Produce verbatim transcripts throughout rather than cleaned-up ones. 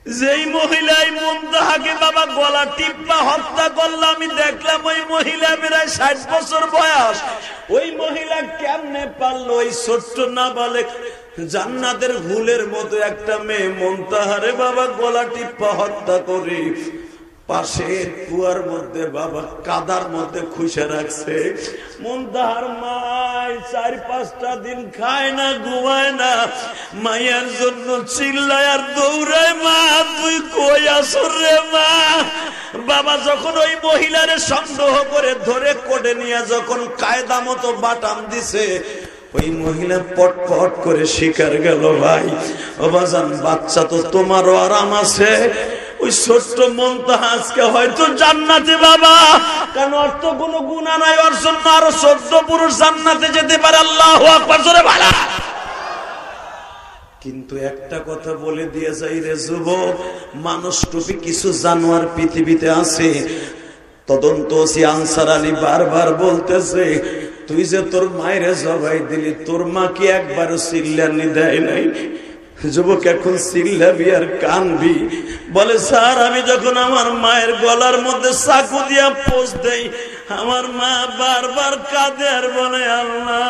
যেই মহিলাই মুনতাহাকে বাবা গলা টিপ্পা হত্যা করলো, আমি দেখলাম ওই মহিলা প্রায় ষাট বছর বয়স। ওই মহিলা কেমনে পারলো ওই ছোট্ট নাবালেক জান্নাতের ফুলের মতো একটা মেয়ে মুনতাহারে বাবা গলা টিপ্পা হত্যা করে পাশের কুয়ার মধ্যে বাবা কাদার মধ্যে খুশে রাখছে। মুনতাহার মায় চার পাঁচটা দিন খায় না, ঘুমায় না, মায়ের জন্য চিল্লায় আর দৌড়ায়, মা তুই কই আসর রে মা। বাবা যখন ওই মহিলারে সন্দেহ করে ধরে কোটে নিয়ে যখন কায়দা মতো বাটাম দিছে, ওই মহিলা পট পট করে শিকার গেল। ভাই ও বাজান, বাচ্চা তো তোমারও আরাম আছে, ওই ছোট্ট মুনতাহা আজকে হয়তো জান্নাতে বাবা, কারণ ওর তো কোনো গুনাহ নাই, ওর জন্য আরো চোদ্দ পুরুষ জান্নাতে যেতে পারে। আল্লাহু আকবার, জোরে বলো। কিন্তু একটা কথা বলে দিয়ে যাই রে যুবক, মানুষ টুপি কিছু জানোয়ার পৃথিবীতে আছে। তদন্ত ওসি আনসার আলী বারবার বলতেছে, তুই যে তোর মায়ের জবাই দিলি, তোর মা কি একবারও চিল্লানি দেয় নাই? যুবক এখন চিল্লাবি আর কানবি। বলে স্যার, আমি যখন আমার মায়ের গলার মধ্যে চাকু দিয়া পোষ দেই, আমার মা বারবার কাঁদে আর বলে আল্লাহ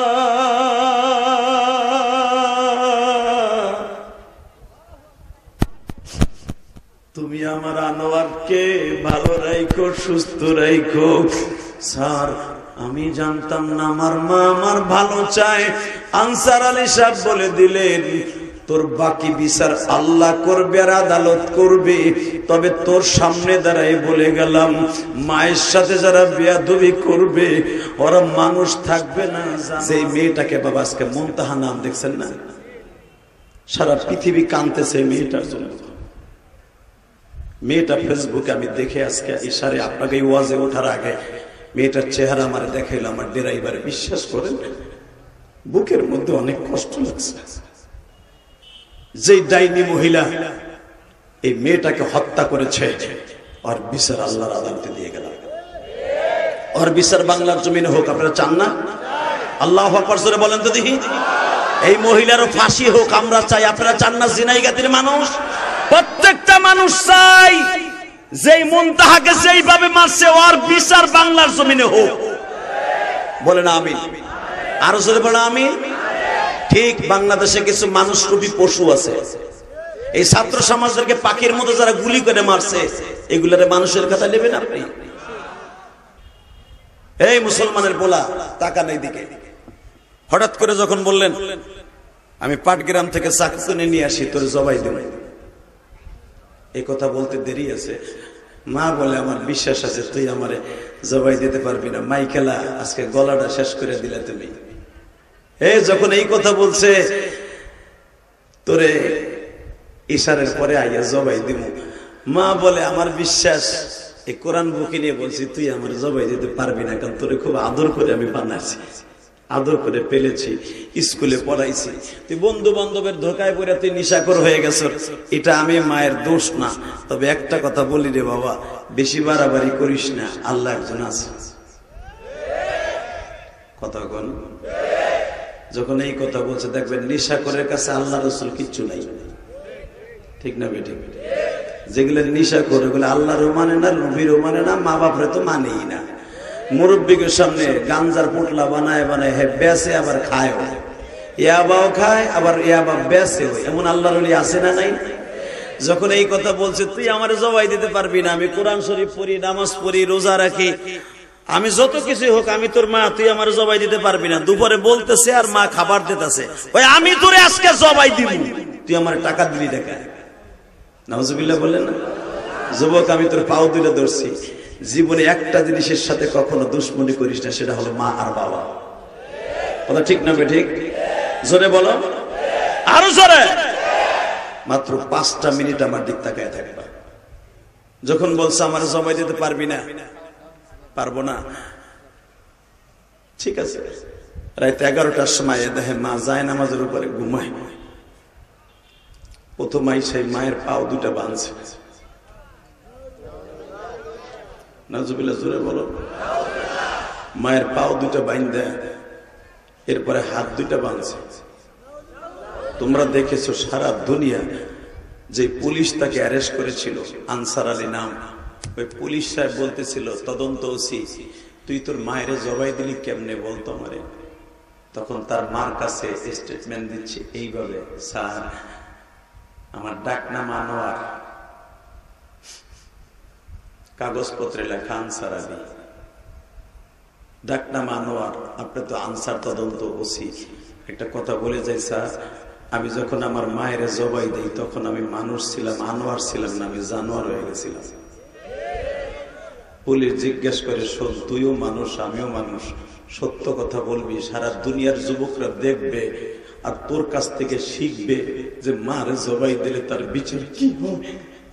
তুমি আমার আনোয়ারকে ভালো রাখো, সুস্থ রাখো। স্যার আমি জানতাম না আমার মা আমার ভালো চায়। আনসার আলী সাহেব বলে দিলেন, তোর বাকি বিচার আল্লাহ করবে আর আদালত করবে, তবে তোর সামনে দাঁড়াই বলে গেলাম, মায়ের সাথে যারা বেয়াদবি করবে ওরা মানুষ থাকবে না। সেই মেয়েটাকে বাবা আজকে মুনতাহা নাম দেখছেন না, সারা পৃথিবী কাঁদতেছে মেয়েটার জন্য। মেয়েটা ফেসবুকে আমি দেখে আজকে ইশারে আপনাকে ওয়াজে ওঠার আগে মেয়েটার চেহারা আমার দেখাইলো, আমার ড্রাইভার বিশ্বাস করেন বুকের মধ্যে অনেক কষ্ট লাগছে। যে ডাইনি মহিলা এই মেয়েটাকে হত্যা করেছে, আর বিচার আল্লাহর আদালতে দিয়ে গেল। আর বিচার বাংলার জমিনে হোক, আপনারা চান না? আল্লাহু আকবার জোরে বলেন তো দেখি। এই মহিলারও ফাঁসি হোক আমরা চাই, আপনারা চান না? জিনাইগাতির মানুষ, প্রত্যেকটা মানুষ চাই যেই মুনতাহাকে যেইভাবে মারছে ওর বিচার বাংলার জমিনে হোক। বলেন আমিন। আরো জোরে বলেন আমিন। ঠিক বাংলাদেশে কিছু মানুষ রূপী পশু আছে, এই ছাত্র সমাজদেরকে পাখির মতো যারা গুলি করে মারছে, এগুলারে মানুষের কথা নেবেন আপনি? এই মুসলমানের বলা টাকা নেই দিকে হঠাৎ করে যখন বললেন আমি পাটগ্রাম থেকে চাকু কিনে নিয়ে আসি তোর জবাই দেব, এই কথা বলতে দেরি আছে। মা বলে আমার বিশ্বাস আছে তুই আমারে জবাই দিতে পারবি না, মাইকেলা আজকে গলাটা শেষ করে দিলে তুমি। এই যখন এই কথা বলছে, তোরে ইশারের পরে আইয়া জবাই দিব, মা বলে আমার বিশ্বাস এই কোরআন বুকে নিয়ে বলছি তুই আমার জবাই দিতে পারবি না, কারণ তোরে খুব আদর করে আমি বানাইছি, আদর করে পেলেছি, স্কুলে পড়াইছি, তুই বন্ধু বান্ধবের ধোকায় পড়ে তুই নিশাখোর হয়ে গেছ, এটা আমি মায়ের দোষ না। তবে একটা কথা বলি রে বাবা, বেশি বাড়াবাড়ি করিস না, আল্লাহ একজন আছে। কথা কোন যখন এই কথা বলছে দেখবেন নিশাখোরের কাছে আল্লাহ রসুল কিচ্ছু নাই, ঠিক না বেটি? যেগুলো নিশাখোর ওগুলো আল্লাহরও মানে না, নবীরও মানে না, মা বাপরে তো মানেই না। মুরব্বীকে সামনে গাঞ্জার পোটলা বানায় বানায় হে বেসে আবার খায়, ইয়াবাও খায় আবার ইয়াবা বেসে, এমন আল্লাহর ওলি আছে না নাই? যখন এই কথা বলছে তুই আমার জবাই দিতে পারবি না, আমি কোরআন শরীফ পড়ি, নামাজ পড়ি, রোজা রাখি, আমি যত কিছু হোক আমি তোর মা, তুই আমার জবাই দিতে পারবি না। দুপুরে বলতেছে আর মা খাবার দিতেছে, ওই আমি তোরে আজকে জবাই দিব, তুই আমার টাকা দিলি টাকা। নাউজুবিল্লাহ বললেন না? যুবক আমি তোর পাও দুইটা ধরছি, জীবনে একটা জিনিসের সাথে কখনো দুশ্মনী করিস না, সেটা হলো মা আর বাবা। কথা ঠিক না ঠিক? জোরে বলো, আরো জোরে। মাত্র পাঁচটা মিনিট আমার দিক তাকায় থাকবা। যখন বলছে আমার জবাই দিতে পারবি না, পারবো না, ঠিক আছে, রাত এগারোটার সময় দেখে মা যায় নামাজের উপরে ঘুমায়, প্রথম আইসাই মায়ের পাও দুটা বাঁধছে। নাউজুবিল্লাহ জোরে বলো। মায়ের পাও দুটা বাঁধে এরপরে হাত দুইটা বাঁধছে। তোমরা দেখেছো সারা দুনিয়া যে পুলিশ তাকে অ্যারেস্ট করেছিল, আনসার আলী নাম, ওই পুলিশ সাহেব বলতেছিল তদন্ত ওসি, তুই তোর মায়ের জবাই দিলি কেমনে বলতো আমারে। তখন তার মার কাছে স্টেটমেন্ট দিচ্ছে এইভাবে, স্যার আমার ডাক নাম আনোয়ার, কাগজপত্রে লেখা আনসার আলী, ডাক নাম আনোয়ার, আপনি তো আনসার তদন্ত ওসি। একটা কথা বলে যাই স্যার, আমি যখন আমার মায়ের জবাই দিই তখন আমি মানুষ ছিলাম, আনোয়ার ছিলাম না, আমি জানোয়ার হয়ে গেছিলাম। পুলিশ জিজ্ঞেস করে, শোন তুইও মানুষ আমিও মানুষ, সত্য কথা বলবি, সারা দুনিয়ার যুবকরা দেখবে আর তোর কাছ থেকে শিখবে যে মার জবাই দিলে তার বিচার কি হবে,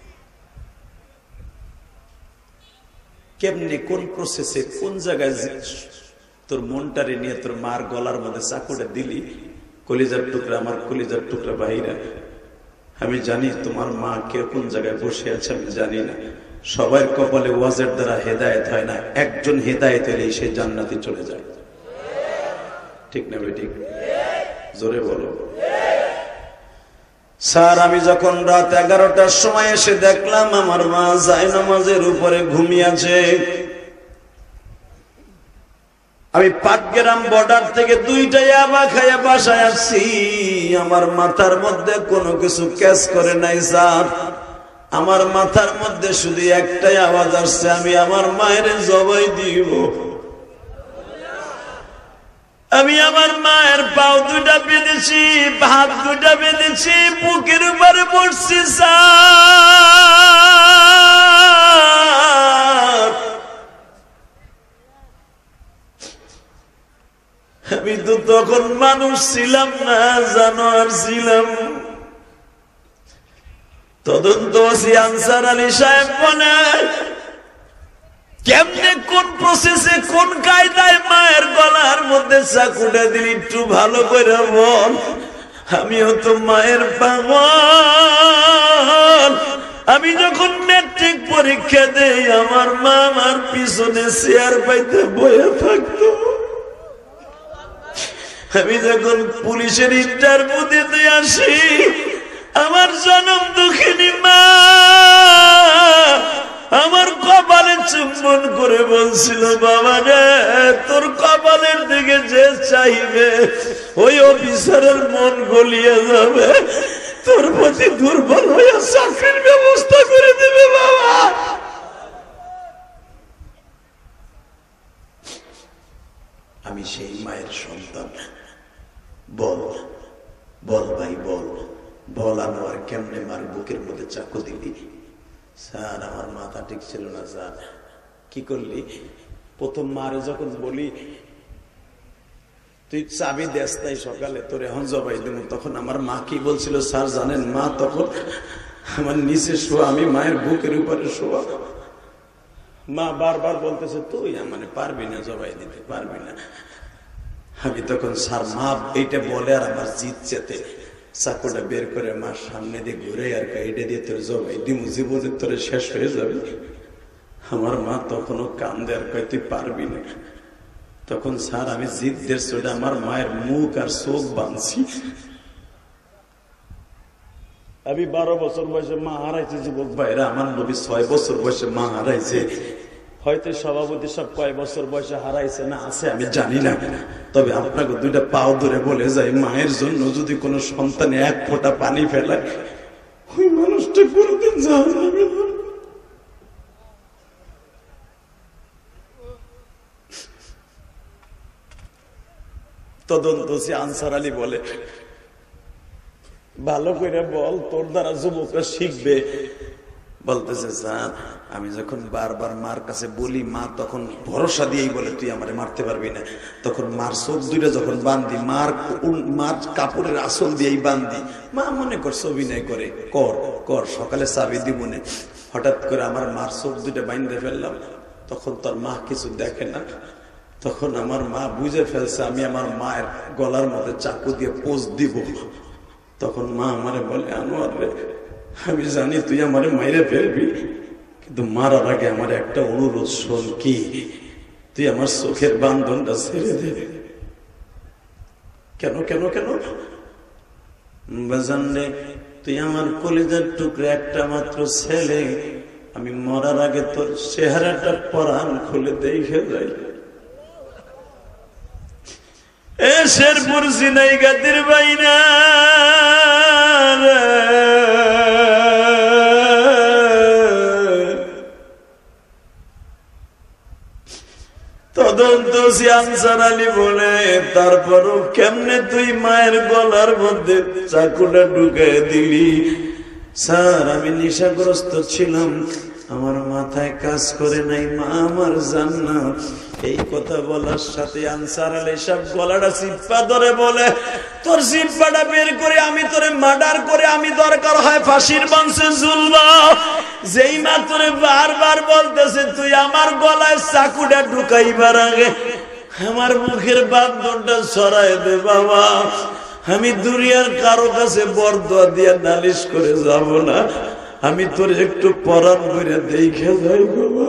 কেমনে, কোন প্রসেসে, কোন জায়গায় তোর মনটারে নিয়ে তোর মার গলার মধ্যে চাকুটা দিলি। কলিজার টুকরা, আমার কলিজার টুকরা ভাইরা, আমি জানি তোমার মা কে কোন জায়গায় বসে আছে আমি জানি না। সবার কপালে ওয়াজের দ্বারা হেদায়েত হয় না, একজন হেদায়েত হলেই সে জান্নাতে চলে যায়। ঠিক না বেঠিক? জোরে বলো। স্যার আমি যখন রাত এগারোটার সময় এসে দেখলাম আমার মা জায়নামাজের উপরে ঘুমিয়ে আছে। আমি পাটগ্রাম বর্ডার থেকে দুইটা ইয়াবা খাইয়া বাসায় আসছি, আমার মাথার মধ্যে কোনো কিছু ক্যাচ করে নাই স্যার। আমার মাথার মধ্যে শুধু একটাই আওয়াজ আসছে, আমি আমার মায়ের জবাই দিব। আমি আমার মায়ের পাও দুটা বেঁধেছি, হাত দুটা বেঁধেছি, বুকের উপরে বসছি স্যার। আমি তো তখন মানুষ ছিলাম না, জানোয়ার ছিলাম। তদন্ত ওসি আনসার আলী সাহেব বলে, কেমনে কোন প্রসেসে কোন কায়দায় মায়ের গলার মধ্যে চাকুটা দিলি একটু ভালো করে বল। আমিও তো মায়ের পাগল। আমি যখন ম্যাট্রিক পরীক্ষা দেই আমার মা আমার পিছনে চেয়ার পাইতে বয়ে থাকতো। আমি যখন পুলিশের ইন্টারভিউ দিতে আসি আমার জনম দুঃখিনী মা আমার কপালে চুম্বন করে বলছিল, বাবা রে তোর কপালের দিকে যে চাইবে ওই অফিসারের মন গলিয়ে যাবে, তোর প্রতি দুর্বল হয়ে চাকরির ব্যবস্থা করে দেবে বাবা। আমি সেই মায়ের সন্তান। বল বল ভাই বল, বল আনোয়ার কেমনে মার বুকের মধ্যে চাকু দিলি? স্যার আমার মাথা ঠিক ছিল না স্যার। কি করলি? প্রথম মারে যখন বলি তুই চাবি দেস নাই সকালে তোর এখন জবাই দেব, তখন আমার মা কি বলছিল স্যার জানেন? মা তখন আমার নিচে শোয়া, আমি মায়ের বুকের উপরে শোয়া। মা বারবার বলতেছে তুই মানে পারবি না, জবাই দিতে পারবি না। আমি তখন স্যার মা এইটা বলে আর আমার জিত চেতে চাকুটা বের করে মার সামনে দিয়ে ঘুরে আর কাইটে দিয়ে তোর জবাই দিমু, জীবনে তোর শেষ হয়ে যাবে। আমার মা তখনও কান্দে আর কয় তুই পারবি না। তখন স্যার আমি জিদ্দের চোটে আমার মায়ের মুখ আর চোখ বাঁধছি। আমি বারো বছর বয়সে মা হারাইছে, যুবক ভাইরা আমার নবী ছয় বছর বয়সে মা হারাইছে। হয়তো সভাপতি সব কয় বছর বয়সে হারাইছে না আছে আমি জানি না, তবে আপনাকে দুইটা পাও ধরে বলে যাই মায়ের জন্য যদি কোনো সন্তানে এক ফোঁটা পানি ফেলায় ওই মানুষটা কোনদিন জাহান্নামে না। তদন্ত আনসার আলী বলে ভালো করে বল তোর দ্বারা যুবকরা শিখবে। বলতেছে স্যার আমি যখন বারবার মার কাছে বলি মা তখন ভরসা দিয়েই বলে তুই আমারে মারতে পারবি না। তখন মার চোখ দুইটা যখন বান্ধি মার মার কাপড়ের আসল দিয়েই বান্ধি, মা মনে করছে অভিনয় করে কর কর সকালে চাবি দিব না। হঠাৎ করে আমার মার চোখ দুইটা বান্ধে ফেললাম, তখন তোর মা কিছু দেখে না। তখন আমার মা বুঝে ফেলছে আমি আমার মায়ের গলার মধ্যে চাকু দিয়ে পোজ দিব। তখন মা আমারে বলে আনোয়ার রে আমি জানি তুই আমারে মাইরে ফেলবি, কিন্তু মারার আগে আমার একটা অনুরোধ শোন, কি তুই আমার চোখের বান্ধনটা ছেড়ে দে। কেন কেন কেন জানলে তুই আমার কলিজার টুকরা একটা মাত্র ছেলে, আমি মরার আগে তোর চেহারাটা পরাণ খুলে দেখে যাই। এ শেরপুর সিনাই গাদির বাইনা তদন্ত আনসার আলী বলে, তারপরও কেমনে তুই মায়ের গলার মধ্যে চাকুটা ঢুকায় দিলি? স্যার আমি নেশাগ্রস্ত ছিলাম, আমার মাথায় কাজ করে নাই, মা আমার জান্নাত। এই কথা বলার সাথে আনসার আলী সব গলাটা চিপ্পা ধরে বলে, তোর চিপ্পাটা বের করে আমি তোরে মার্ডার করে আমি দরকার হয় ফাঁসির মঞ্চে ঝুলবো। যেই মা তোরে বারবার বলতেছে তুই আমার গলায় চাকুটা ঢুকাইবার আগে আমার মুখের বাঁধনটা সরাই দে বাবা, আমি দুনিয়ার কারো কাছে বরদোয়া দিয়ে নালিশ করে যাব না, আমি তোর একটু পরাণ করে দেখে যাই বাবা।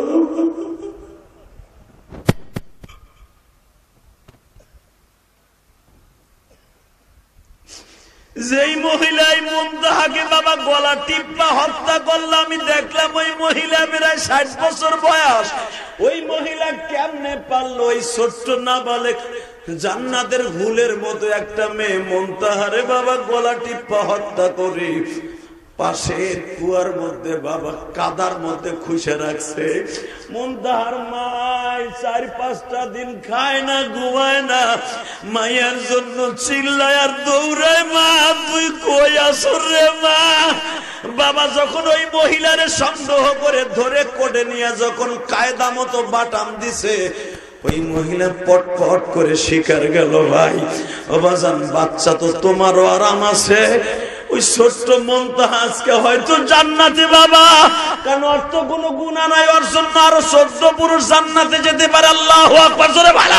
যেই মহিলাই মুনতাহাকে বাবা গলা টিপ্পা হত্যা করলো, আমি দেখলাম ওই মহিলা প্রায় ষাট বছর বয়স। ওই মহিলা কেমনে পারলো ওই ছোট্ট নাবালেক জান্নাতের হুলের মতো একটা মেয়ে মুনতাহারে বাবা গলা টিপ্পা হত্যা করে পাশের কুয়ার মধ্যে বাবা কাদার মধ্যে খুশে রাখছে। মুনতাহার মায় চার পাঁচটা দিন খায় না, ঘুমায় না, মায়ের জন্য চিল্লায় আর দৌড়ায়, মা তুই কই আসর রে মা। বাবা যখন ওই মহিলারে সন্দেহ করে ধরে কোটে নিয়ে যখন কায়দা মতো বাটাম দিছে, ওই মহিলা পট পট করে শিকার গেল। ভাই ও বাজান, বাচ্চা তো তোমারও আরাম আছে, ওই ছোট্ট মুনতাহা আজকে হয়তো জান্নাতে বাবা, কারণ ওর তো কোনো গুনাহ নাই, ওর জন্য আরো চোদ্দ পুরুষ জান্নাতে যেতে পারে। আল্লাহু আকবার জোরে বলো।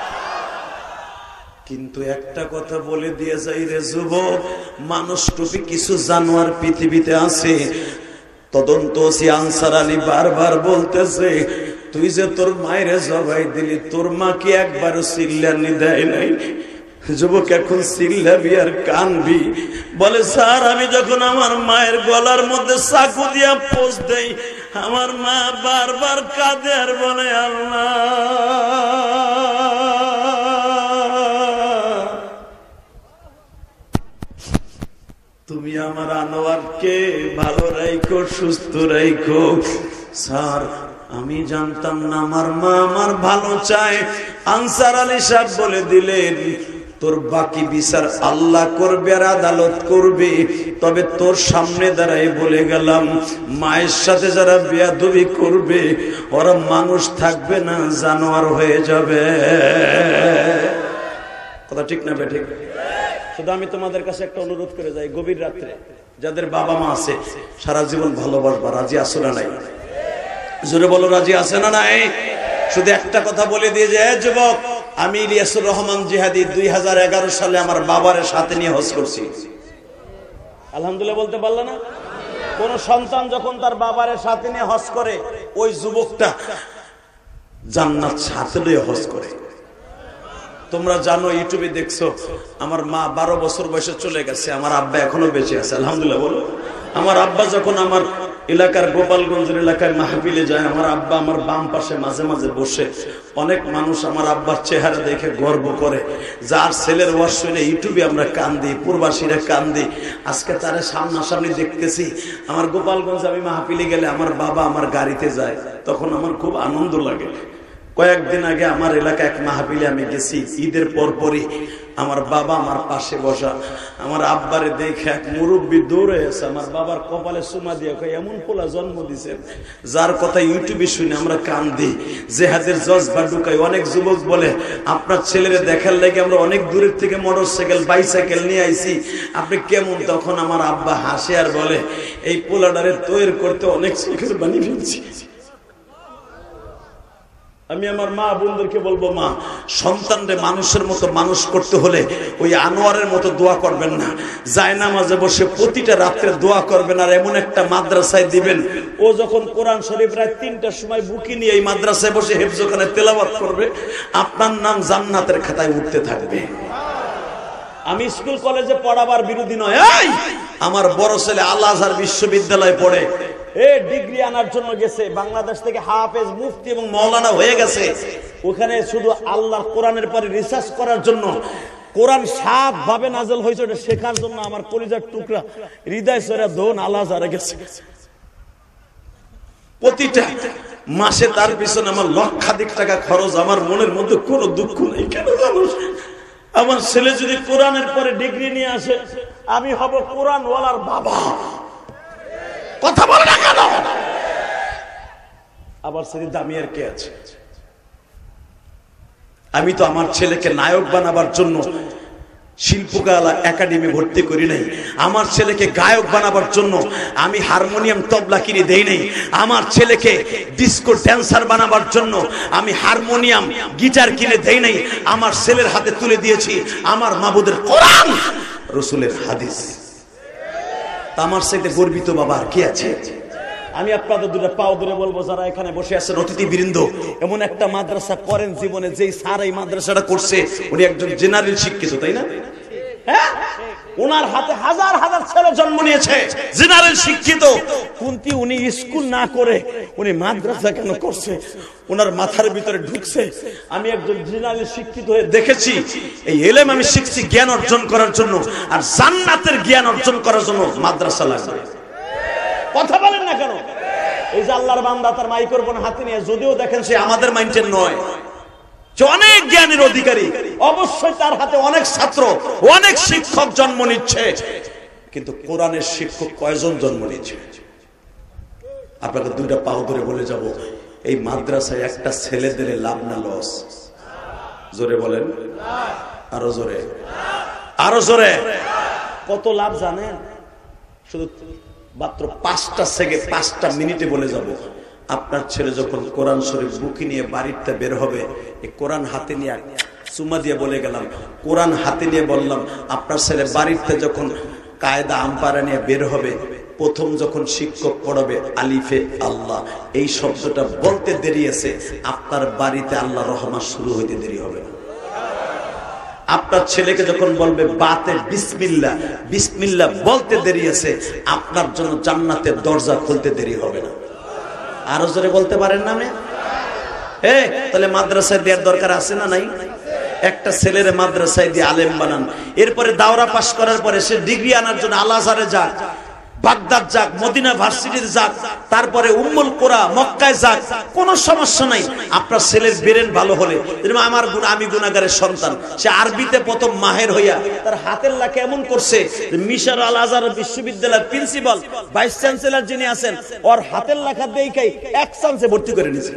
কিন্তু একটা কথা বলে দিয়ে যাই রে যুবক, মানুষ টুপি কিছু জানোয়ার পৃথিবীতে আছে। তদন্ত আনসার আলী বারবার বলতেছে, তুই যে তোর মায়ের জবাই দিলি, তোর মা কি একবারও চিল্লানি দেয় নাই? যুবক এখন চিল্লাবি আর কানবি? বলে স্যার আমি যখন আমার মায়ের গলার মধ্যে চাকু দিয়া পোষ দেই, আমার মা বারবার কাঁদে আর বলে আল্লাহ তুমি আমার আনোয়ারকে ভালো রাখো, সুস্থ রাখো। স্যার আমি জানতাম না আমার মা আমার ভালো চায়। আনসার আলী সাহেব বলে দিলেন, তোর বাকি বিচার আল্লাহ করবে আর আদালত করবে, তবে তোর সামনে দাঁড়াই বলে গেলাম, মায়ের সাথে যারা বেয়াদবি করবে ওরা মানুষ থাকবে না, জানোয়ার হয়ে যাবে। কথা ঠিক না বেঠিক? শুধু আমি তোমাদের কাছে একটা অনুরোধ করে যাই, গভীর রাত্রে যাদের বাবা মা আছে সারা জীবন ভালোবাসবা, রাজি আছো না নাই? জোরে বলো, রাজি আছে না নাই? শুধু একটা কথা বলে দিয়ে যে যুবক, আমি ইলিয়াসুর রহমান জিহাদি দুই হাজার এগারো সালে আমার বাবার সাথে নিয়ে হজ করছি। আলহামদুলিল্লাহ বলতে পারলো না? কোন সন্তান যখন তার বাবার সাথে নিয়ে হজ করে, ওই যুবকটা জান্নাত সাথে নিয়ে হজ করে। তোমরা জানো, ইউটিউবে দেখছো, আমার মা বারো বছর বয়সে চলে গেছে, আমার আব্বা এখনো বেঁচে আছে। আলহামদুলিল্লাহ বলো। আমার আব্বা যখন আমার এলাকার গোপালগঞ্জের এলাকায় মাহফিলে যায়, আমার আব্বা আমার বাম পাশে মাঝে মাঝে বসে। অনেক মানুষ আমার আব্বার চেহারা দেখে গর্ব করে, যার ছেলের ওয়াজ শুনে ইউটিউবে আমরা কান্দি, পূর্বাসীরা কান্দি। আজকে তারা সামনাসামনি দেখতেছি। আমার গোপালগঞ্জে আমি মাহফিলে গেলে আমার বাবা আমার গাড়িতে যায়, তখন আমার খুব আনন্দ লাগে। কয়েকদিন আগে আমার এলাকা এক মাহফিলে আমি গেছি, ঈদের পরপরই আমার বাবা আমার পাশে বসা। আমার আব্বারে দেখে এক মুরব্বী দৌড়ে এসে আমার বাবার কপালে চুমা দিয়ে কয়, এমন পোলা জন্ম দিছেন যার কথা ইউটিউবে শুনে আমরা কান্দি, জেহাদের জজবা ঢুকাই। অনেক যুবক বলে, আপনার ছেলেরে দেখার লাগে আমরা অনেক দূরের থেকে মোটর সাইকেল বাইসাইকেল নিয়ে আইছি, আপনি কেমন? তখন আমার আব্বা হাসে আর বলে, এই পোলাডারে তৈরি করতে অনেক চোখের বানি ফেলছি। আমি আমার মা বোনদেরকে বলবো, মা সন্তানরে মানুষের মতো মানুষ করতে হলে ওই আনোয়ারের মতো দোয়া করবেন না, জায়নামাজে বসে প্রতিটা রাত্রে দোয়া করবেন, আর এমন একটা মাদ্রাসায় দিবেন, ও যখন কোরআন শরীফ রাত তিনটার সময় বুকি নিয়ে এই মাদ্রাসায় বসে হেফজখানে তেলাওয়াত করবে, আপনার নাম জান্নাতের খাতায় উঠতে থাকবে। আমি স্কুল কলেজে পড়াবার বিরোধী নয়, আমার বড় ছেলে আল আজহার বিশ্ববিদ্যালয়ে পড়ে এ ডিগ্রি আনার জন্য গেছে, বাংলাদেশ থেকে হাফেজ মুফতি এবং মাওলানা হয়ে গেছে। ওখানে শুধু আল্লাহ কোরআনের পরে রিসার্চ করার জন্য, কোরআন সাত ভাবে নাজেল হয়েছে ওটা শেখার জন্য আমার কলিজার টুকরা হৃদয় সরা দোন আল আজহারে গেছে। প্রতিটা মাসে তার পিছনে আমার লক্ষাধিক টাকা খরচ, আমার মনের মধ্যে কোনো দুঃখ নেই। কেন জানো, আমার ছেলে যদি কোরআনের পরে ডিগ্রি নিয়ে আসে, আমি হব কোরআন ওয়ালার বাবা। কথা বলে না কেন? আবার ছেলে দামি আর কে আছে? আমি তো আমার ছেলেকে নায়ক বানাবার জন্য শিল্পকলা একাডেমি ভর্তি করি নাই। আমার ছেলেকে গায়ক বানাবার জন্য আমি হারমোনিয়াম তবলা কিনে দেই নাই। আমার ছেলেকে ডিস্কো ড্যান্সার বানাবার জন্য আমি হারমোনিয়াম গিটার কিনে দেই নাই। আমার ছেলের হাতে তুলে দিয়েছি আমার মাবুদের কোরআন, রাসূলের হাদিস। আমার সাথে গর্বিত বাবা আর কে আছে? আমি আপনাদের দুটো পাও ধরে বলবো, যারা এখানে বসে আছেন অতিথিবৃন্দ, এমন একটা মাদ্রাসা করেন জীবনে, যেই স্যার এই মাদ্রাসাটা করছে উনি একজন জেনারেল শিক্ষিত, তাই না? হ্যাঁ, ওনার হাতে হাজার হাজার ছেলে জন্ম নিয়েছে, জেনারেল শিক্ষিত, কিন্তু উনি স্কুল না করে উনি মাদ্রাসা কেন করছে? ওনার মাথার ভিতরে ঢুকছে, আমি একজন জেনারেল শিক্ষিত হয়ে দেখেছি এই এলেম আমি শিখছি জ্ঞান অর্জন করার জন্য, আর জান্নাতের জ্ঞান অর্জন করার জন্য মাদ্রাসা লাগবে। কথা বলেন না কেন? এই যে আল্লাহর বান্দা তার মাইক্রোফোন হাতে নিয়ে, যদিও দেখেন সে আমাদের মাইন্ডের নয়, যে অনেক জ্ঞানের অধিকারী, অবশ্যই তার হাতে অনেক ছাত্র, অনেক শিক্ষক জন্ম নিচ্ছে, কিন্তু কোরআনের শিক্ষক কয়জন জন্ম নিচ্ছে? আপনাকে দুইটা পাও ধরে বলে যাব, এই মাদ্রাসায় একটা ছেলে দিলে লাভ না লস? জোরে বলেন, আরো জোরে, আরো জোরে। কত লাভ জানেন? শুধু মাত্র পাঁচটা সেকেন্ড, পাঁচটা মিনিটে বলে যাব। আপনার ছেলে যখন কোরআন শরীফ বুকি নিয়ে বাড়িতে বের হবে, এই কোরআন হাতে নিয়ে চুমা দিয়ে বলে গেলাম, কোরআন হাতে নিয়ে বললাম, আপনার ছেলে বাড়িতে যখন কায়দা আম্পারা নিয়ে বের হবে, প্রথম যখন শিক্ষক পড়াবে আলিফে আল্লাহ, এই শব্দটা বলতে দেরি আছে, আপনার বাড়িতে আল্লাহ রহমান শুরু হইতে দেরি হবে না। আপনার ছেলেকে যখন বলবে বাতে বিসমিল্লাহ, বিসমিল্লাহ বলতে দেরি আছে, আপনার জন্য জান্নাতের দরজা খুলতে দেরি হবে না। আরো জোরে বলতে পারেন না? হ্যাঁ, তাহলে মাদ্রাসায় দেওয়ার দরকার আছে না নাই? একটা ছেলের মাদ্রাসায় দিয়ে আলেম বানান, এরপরে দাওরা পাশ করার পরে সে ডিগ্রি আনার জন্য আল আজহারে যাক, বাগদাদ যাক, মদিনা ভার্সিটিতে যাক, তারপরে উম্মুল কোরা মক্কায় যাক, কোনো সমস্যা নাই। আপনার ছেলের ব্রেন ভালো হলে, আমার গুণ, আমি গুনাহগারের সন্তান, সে আরবিতে প্রথম মাহের হইয়া তার হাতের লেখা এমন করছে, মিশর আল আজহার বিশ্ববিদ্যালয়ের প্রিন্সিপাল ভাইস চ্যান্সেলর যিনি আছেন, ওর হাতের লেখা দেখাই এক চান্সে ভর্তি করে নিয়েছে।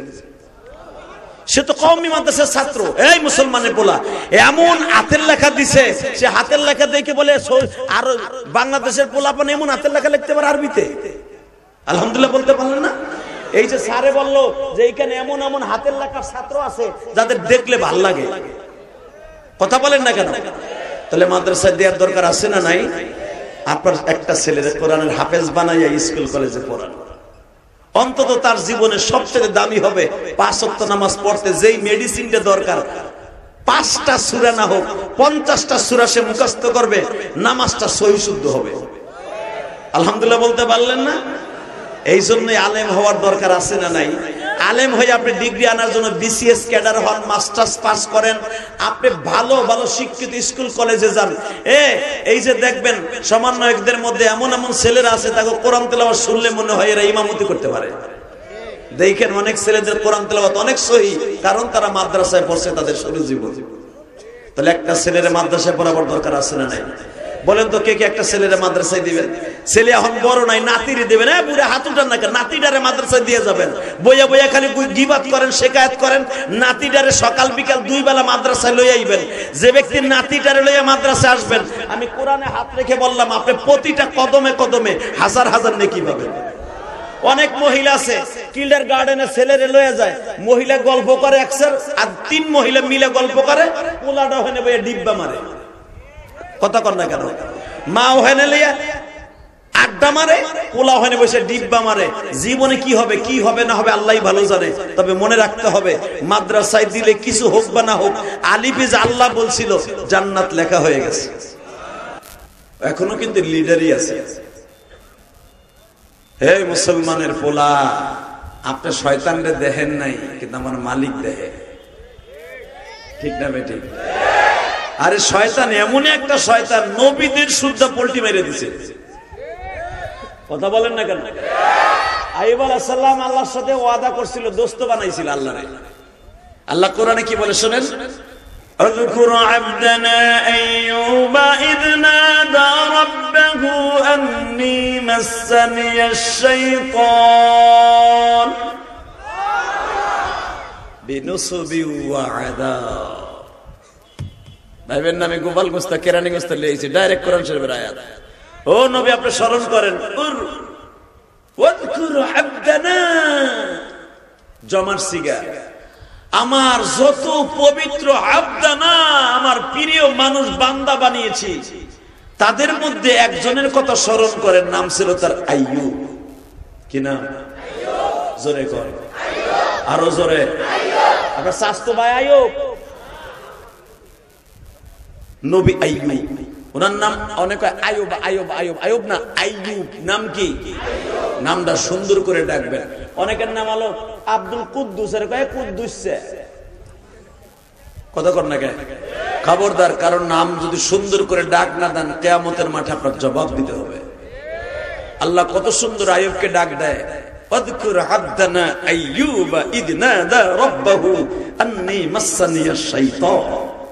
সে তো কওমি মাদ্রাসার ছাত্র, এই মুসলমানের পোলা, এমন হাতের লেখা দিছে, সে হাতের লেখা দেখে বলে আর বাংলাদেশের পোলাপান এমন হাতের লেখা লিখতে পারে আরবিতে। আলহামদুলিল্লাহ বলতে পারলেন না? এই যে স্যারে বললো যে এইখানে এমন এমন হাতের লেখার ছাত্র আছে যাদের দেখলে ভাল লাগে। কথা বলেন না কেন? তাহলে মাদ্রাসায় দেওয়ার দরকার আছে না নাই? আপনার একটা ছেলের কোরআনের হাফেজ বানাইয়া স্কুল কলেজে পড়ান, অন্তত তার জীবনে সবচেয়ে দামি হবে পাঁচ ওয়াক্ত নামাজ পড়তে যেই মেডিসিনটা দরকার, পাঁচটা সূরা না হোক পঞ্চাশটা সূরা সে মুখস্থ করবে, নামাজটা সহি শুদ্ধ হবে। আলহামদুলিল্লাহ বলতে পারলেন না? এই জন্যই আলেম হওয়ার দরকার আছে না নাই? আলেম হয়ে আপনি ডিগ্রি আনার জন্য বিসিএস ক্যাডার হন, মাস্টার্স পাস করেন, আপনি ভালো ভালো শিক্ষিত স্কুল কলেজে যান। এ এই যে দেখবেন সমন্বয়কদের মধ্যে এমন এমন ছেলেরা আছে, তাকে কোরআন তেলাওয়াত শুনলে মনে হয় এরা ইমামতি করতে পারে। দেখেন অনেক ছেলেদের কোরআন তেলাওয়াত অনেক সহি, কারণ তারা মাদ্রাসায় পড়ছে তাদের শরীর জীবন। তাহলে একটা ছেলের মাদ্রাসায় পড়াবার দরকার আছে না নাই? বলেন তো কে কে একটা ছেলের মাদ্রাসায় দিবেন? ছেলে এখন বড় নাই, নাতিরে দিবেন। হ্যাঁ, বুড়া হাত উঠান না, নাতিটারে মাদ্রাসায় দিয়ে যাবেন। বইয়া বইয়া খালি গিবাত করেন, শেকায়াত করেন, নাতিটারে সকাল বিকাল দুই বেলা মাদ্রাসায় লইয়া আইবেন। যে ব্যক্তির নাতিটারে লইয়া মাদ্রাসায় আসবেন, আমি কোরআনে হাত রেখে বললাম, আপনি প্রতিটা কদমে কদমে হাজার হাজার নেকি পাবেন। অনেক মহিলা আছে কিন্ডার গার্ডেনে ছেলেরে লয়ে যায়, মহিলা গল্প করে একসার, আর তিন মহিলা মিলে গল্প করে, পোলাটা ওখানে বইয়া ডিব্বা মারে। কথা কর না কেন? মা ওখানে লইয়া আড্ডা মারে, পোলা ওখানে বসে ডিব্বা মারে। জীবনে কি হবে কি হবে না হবে আল্লাহই ভালো জানে। তবে মনে রাখতে হবে, মাদ্রাসায় দিলে কিছু হোক বা না হোক, আলিফে যে আল্লাহ বলছিল জান্নাত লেখা হয়ে গেছে। এখনো কিন্তু লিডারই আছে। হে মুসলমানের পোলা, আপনি শয়তানরে দেখেন নাই, কিন্তু আমার মালিক দেখে। ঠিক না বেটি? আরে শয়তান এমন একটা শয়তান, নবীদের শুদ্ধ পল্টি মেরে দিছে। কথা বলেন না কেন? আইয়ুব আলাইহিস সালাম আল্লাহর সাথে ওয়াদা করছিল, দোস্ত বানাইছিল আল্লাহরে। আল্লাহ কোরআনে কি বলে শুনেন, اذكر عبدنا أيوب إذ نادى ربه أني مسني الشيطان بنصب وعذاب। ভাইবেন না আমি গোপাল গোস্তা কেরানি গোস্তা লিয়েছি, ডাইরেক্ট কোরআন শরীফের আয়াত। ও নবী, আপনি স্মরণ করেন, ওয়াযকুর আবদানা, জমার সিগা, আমার যত পবিত্র আবদানা, আমার প্রিয় মানুষ বান্দা বানিয়েছি, তাদের মধ্যে একজনের কথা স্মরণ করেন, নাম ছিল তার আইয়ুব। কি নাম? জোরে কর, আরো জোরে। আপনার স্বাস্থ্য ভাই আইয়ুব, নবী আইয়ুব, ওনার নাম অনেক আইয়ুব আইয়ুব আইয়ুব আইয়ুব না, আইয়ুব। নাম কি? নামটা সুন্দর করে ডাকবেন। অনেকের নাম হলো আব্দুল কুদ্দুস, এর কয় কুদ্দুস। কথা কর না কেন? খবরদার, কারণ নাম যদি সুন্দর করে ডাক না দেন, কিয়ামতের মাঠে আপনার জবাব দিতে হবে। আল্লাহ কত সুন্দর আইয়ুবকে ডাক দেয়, ওয়াযকুর আবদানা আইয়ুবা ইয নাদা রাব্বাহু আন্নী মাসসানিয়াশ শাইতান।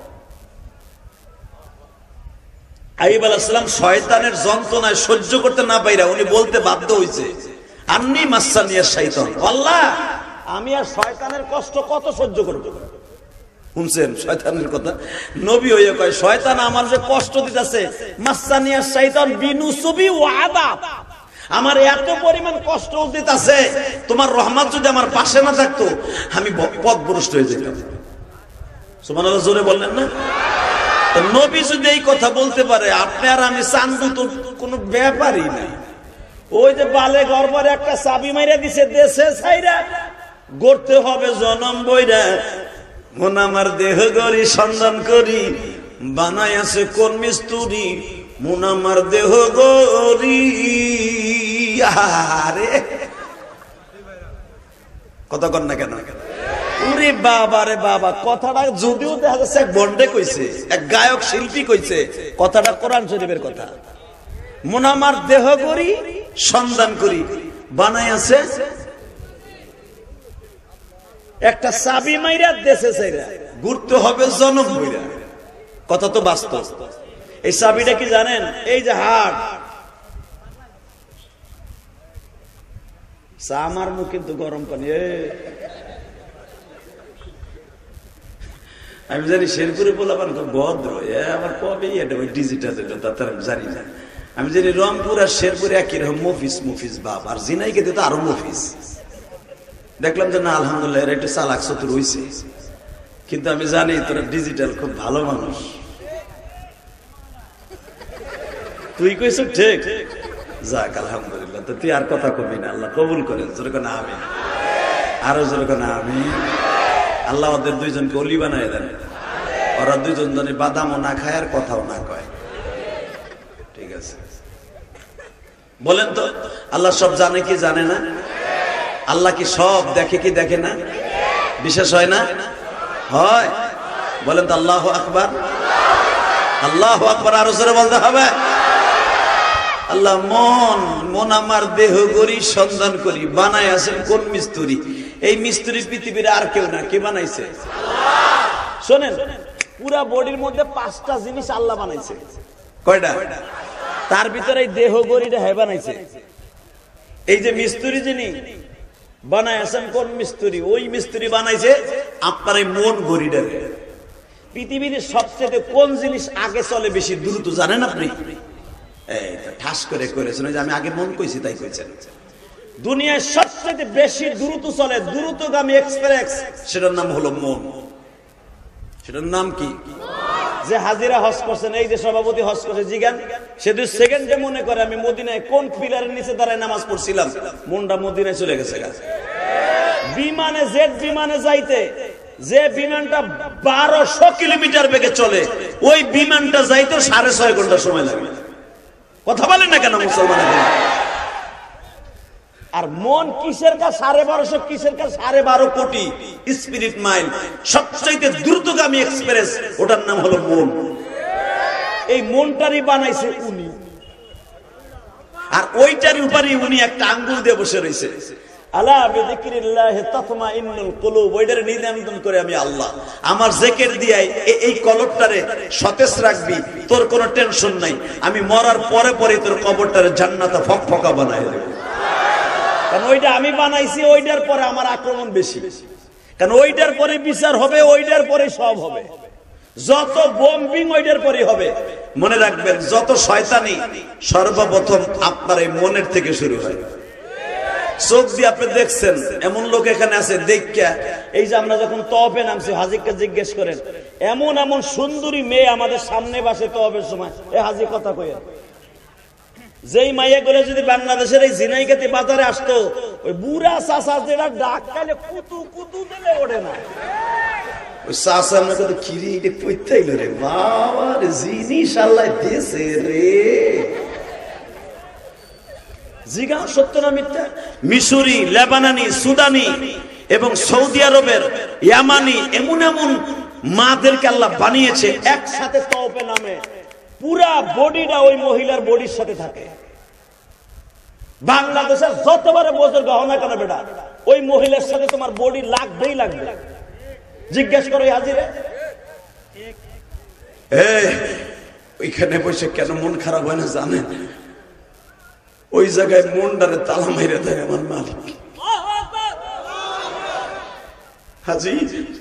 আইয়ুব আলাইহিস সালাম শয়তানের যন্ত্রণায় সহ্য করতে না পাইরা উনি বলতে বাধ্য হইছে, আন্নী মাসসানিয়াশ শাইতান, আল্লাহ আমি আর শয়তানের কষ্ট কত সহ্য করব। শুনছেন শয়তানের কথা? নবী হইয়া কয়, শয়তান আমার যে কষ্ট দিতেছে, মাসসানিয়াশ শাইতান বিনুসবি ওয়া আযাব, আমার এত পরিমাণ কষ্ট দিতেছে, তোমার রহমত যদি আমার পাশে না থাকতো আমি পথভ্রষ্ট হয়ে যেতাম। সুবহানাল্লাহ, জোরে বললেন না? নবী যদি এই কথা বলতে পারে, আপনি আর আমি চান্দু তো কোনো ব্যাপারই না। ওই যে বালে গর্বরে একটা চাবি মাইরা দিছে, দেশে ছাইরা গড়তে হবে জনম বইরা, মন আমার দেহ গড়ি সন্ধান করি, বানাই আছে কোন মিস্তুরি, মন আমার দেহ গড়ি। আরে কথা কর না কেন? ওরে বাবা রে বাবা, কথাটা যদিও দেখা যাচ্ছে এক বন্ডে কইছে, এক গায়ক শিল্পী কইছে, কথাটা কোরআন শরীফের কথা। মন আমার দেহ করি সন্ধান করি, বানাই আছে একটা চাবি মাইরা দেশে চাইরা ঘুরতে হবে জনম বইরা। কথা তো বাস্তব। এই চাবিটা কি জানেন? এই যে হাট, চা আমার মুখ কিন্তু গরম পানি। আমি জানি শেরপুরে বলাবান ভদ্র, আমার কবে এটা ওই ডিজিটাল তার আমি জানি না। আমি জানি রংপুর আর শেরপুরে একই রকম মফিস মফিস বাপ, আর জিনাই খেতে তো আরো মফিস। দেখলাম যে না আলহামদুলিল্লাহ এর একটু চালাক চতুর হইছে, কিন্তু আমি জানি তোরা ডিজিটাল খুব ভালো মানুষ। তুই কইছ ঠিক, যাক আলহামদুলিল্লাহ। তো তুই আর কথা কবি না, আল্লাহ কবুল করেন। যেরকম আমি আরো যেরকম আমি, আল্লাহ ওদের দুইজনকে অলি বানায় দেন, ওরা দুইজন জানি বাদামও না খায় আর কথাও না কয়। ঠিক আছে, বলেন তো আল্লাহ সব জানে কি জানে না? আল্লাহ কি সব দেখে কি দেখে না? বিশেষ হয় না? হয়। বলেন তো আল্লাহু আকবার, আল্লাহু আকবার, আরো জোরে বলতে হবে। আল্লাহ মন মন আমার দেহ গড়ি সন্ধান করি, বানায় আছেন কোন মিস্ত্রি? এই মিস্ত্রি পৃথিবীর আর কেউ না। কে বানাইছে? শোনেন, পুরা বডির মধ্যে পাঁচটা জিনিস আল্লাহ বানাইছে। কয়টা? তার ভিতরে এই দেহ গড়িটা হে বানাইছে। এই যে মিস্ত্রি যিনি বানায় আছেন কোন মিস্ত্রি? ওই মিস্ত্রি বানাইছে আপনার এই মন গড়িটা। পৃথিবীর সবচেয়ে কোন জিনিস আগে চলে বেশি দ্রুত জানেন আপনি? ঠাস করে করেছেন, যে আমি আগে মন কইছি তাই কইছেন। দুনিয়ায় সবচেয়ে বেশি দ্রুত চলে, দ্রুতগামী এক্সপ্রেস, সেটার নাম হলো মন। সেটার নাম কি? যে হাজিরা হজ করছেন, এই যে সভাপতি হজ করছে, জিগান সে দুই সেকেন্ডে মনে করে আমি মদিনায় কোন পিলারের নিচে দাঁড়ায় নামাজ পড়ছিলাম, মনটা মদিনায় চলে গেছে। বিমানে, জেট বিমানে যাইতে যে বিমানটা বারোশো কিলোমিটার বেগে চলে, ওই বিমানটা যাইতে সাড়ে ছয় ঘন্টা সময় লাগে। কথা বলেন না কেন মুসলমান? আর মন কিসের কাছে সাড়ে বারোশো, কিসের কাছে সাড়ে বারো কোটি স্পিরিট মাইল, সবচাইতে দ্রুতগামী এক্সপ্রেস, ওটার নাম হলো মন। এই মনটারই বানাইছে উনি, আর ওইটার উপরে উনি একটা আঙ্গুল দিয়ে বসে রয়েছে। আলা বিযিকরিল্লাহ তাতমাইন্নুল কুলুব, ওইটার নিয়ন্ত্রণ করে আমি আল্লাহ। আমার জিকির দিয়ে এই কলবটারে সতেজ রাখবি, তোর কোনো টেনশন নাই। আমি মরার পরে পরে তোর কবরটারে জান্নাতে ফকফকা বানায় দেব। কারণ ওইটা আমি বানাইছি, ওইটার পরে আমার আক্রমণ বেশি। কারণ ওইটার পরে বিচার হবে, ওইটার পরে সব হবে। যত বম্বিং ওইটার পরে হবে। মনে রাখবেন, যত শয়তানি সর্বপ্রথম আপনার এই মনের থেকে শুরু হয়। চোখ দিয়ে আপনি দেখছেন, এমন লোক এখানে আছে দেখা, এই যে আমরা যখন তওফে নামছি, হাজিকে জিজ্ঞেস করেন, এমন এমন সুন্দরী মেয়ে আমাদের সামনে বসে তওফের সময়, এ হাজি কথা কইয়া, যেই মাইয়া করে যদি বাংলাদেশের এই জিনাইকাতি বাজারে আসতো, ওই বুড়া চাচা যেটা ডাক খাইলে কুতু কুতু দিলে ওঠে না। ওই চাচা আমাকে তো খিরি এটা কইতেইল রে বাবা, রে জিনিস আল্লাহ দিয়েছে রে। জিগা সত্য না মিথ্যা? মিশরি, লেবানানি, সুদানি এবং সৌদি আরবের ইয়ামানি এমন এমন মাদেরকে আল্লাহ বানিয়েছে, একসাথে তওফে নামে পুরা বডিটা ওই মহিলার বডির সাথে থাকে। বাংলাদেশের যতবারে বছর গহনা কেন বেটা, ওই মহিলার সাথে তোমার বডি লাগবেই লাগবে। জিজ্ঞেস করো হাজিরে, ওইখানে বসে কেন মন খারাপ হয় না জানেন? ওই জায়গায় মনটারে তালা মাইরে দেয় আমার মালিক। হাজি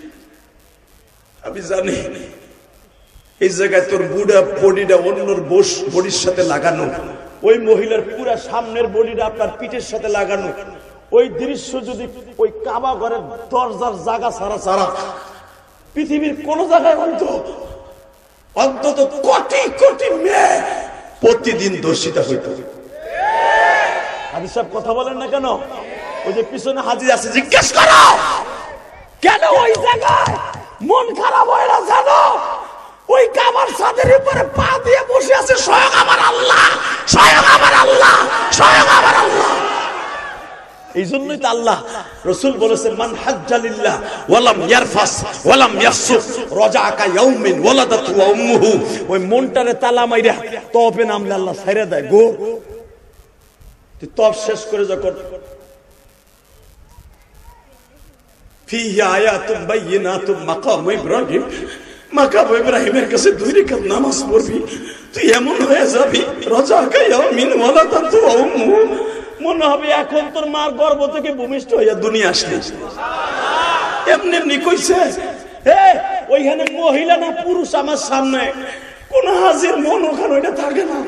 আমি জানি এই জায়গায় তোর বুড়া বডিটা অন্যর বডির সাথে লাগানো, ওই মহিলার পুরা সামনের বডিটা আপনার পিঠের সাথে লাগানো, ওই দৃশ্য যদি ওই কাবা ঘরের দরজার জায়গা ছাড়া ছাড়া পৃথিবীর কোন জায়গায় অন্ত অন্তত কোটি কোটি মেয়ে প্রতিদিন দর্শিতা হইত। হাজি সাহেব কথা বলেন না কেন? ওই যে পিছনে হাজি আছে, জিজ্ঞেস করো কেন ওই জায়গায় মন খারাপ হয় না জানো? ওই কাবার ছাদের উপরে পা দিয়ে বসে আছে স্বয়ং আমার আল্লাহ, স্বয়ং আমার আল্লাহ, স্বয়ং আমার আল্লাহ। এই জন্যই তো আল্লাহ রাসূল বলেছেন, মান হাজ্জালিল্লাহ ওয়ালাম ইয়ারফাস ওয়ালাম ইয়াসুফ রাজাকা ইয়াউমিন ওয়ালাদাতু উম্মুহু। ওই মনটারে তালা মাইরা তওফে নামলে আল্লাহ ছাইরা দেয় গো। তুই তওফ শেষ করে যখন ফিহি আয়াতুন বাইয়িনাতুন মাকাম ইব্রাহিম, মাকাম ইব্রাহিমের কাছে দুই রাকাত নামাজ পড়বি, তুই এমন হয়ে যাবি রাজাকা ইয়াউমিন ওয়ালাদাতু উম্মুহু, মনে হবে এখন তোর মার গর্ভ থেকে ভূমিষ্ঠ হইয়া দুনিয়া আসলে। এমনি এমনি কইছে। ওইখানে মহিলা না পুরুষ আমার সামনে, কোন হাজির মন ওখানে ওইটা থাকে না।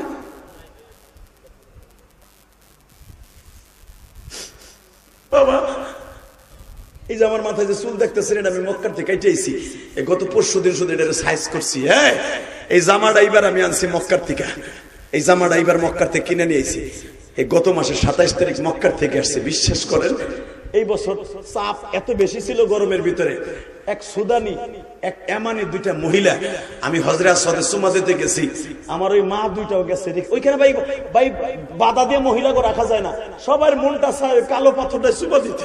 বাবা এই যে আমার মাথায় যে চুল দেখতেছেন, এটা আমি মক্কার থেকে কেটেছি। গত পরশু দিন শুধু এটা সাইজ করছি। হ্যাঁ, এই জামাটা এইবার আমি আনছি মক্কার থেকে। এই জামাটা এইবার মক্কার থেকে কিনে নিয়েছি। এই গত মাসের সাতাইশ তারিখ মক্কার থেকে আসছে। বিশ্বাস করেন এই বছর চাপ এত বেশি ছিল গরমের ভিতরে, এক সুদানি এক এমানি দুইটা মহিলা, আমি হযরত সাদে সুমা দিতে গেছি, আমার ওই মা দুইটাও গেছে। ওইখানে ভাই ভাই বাধা দিয়ে মহিলাকে রাখা যায় না, সবার মনটা কালো পাথরটা সুমা দিতে।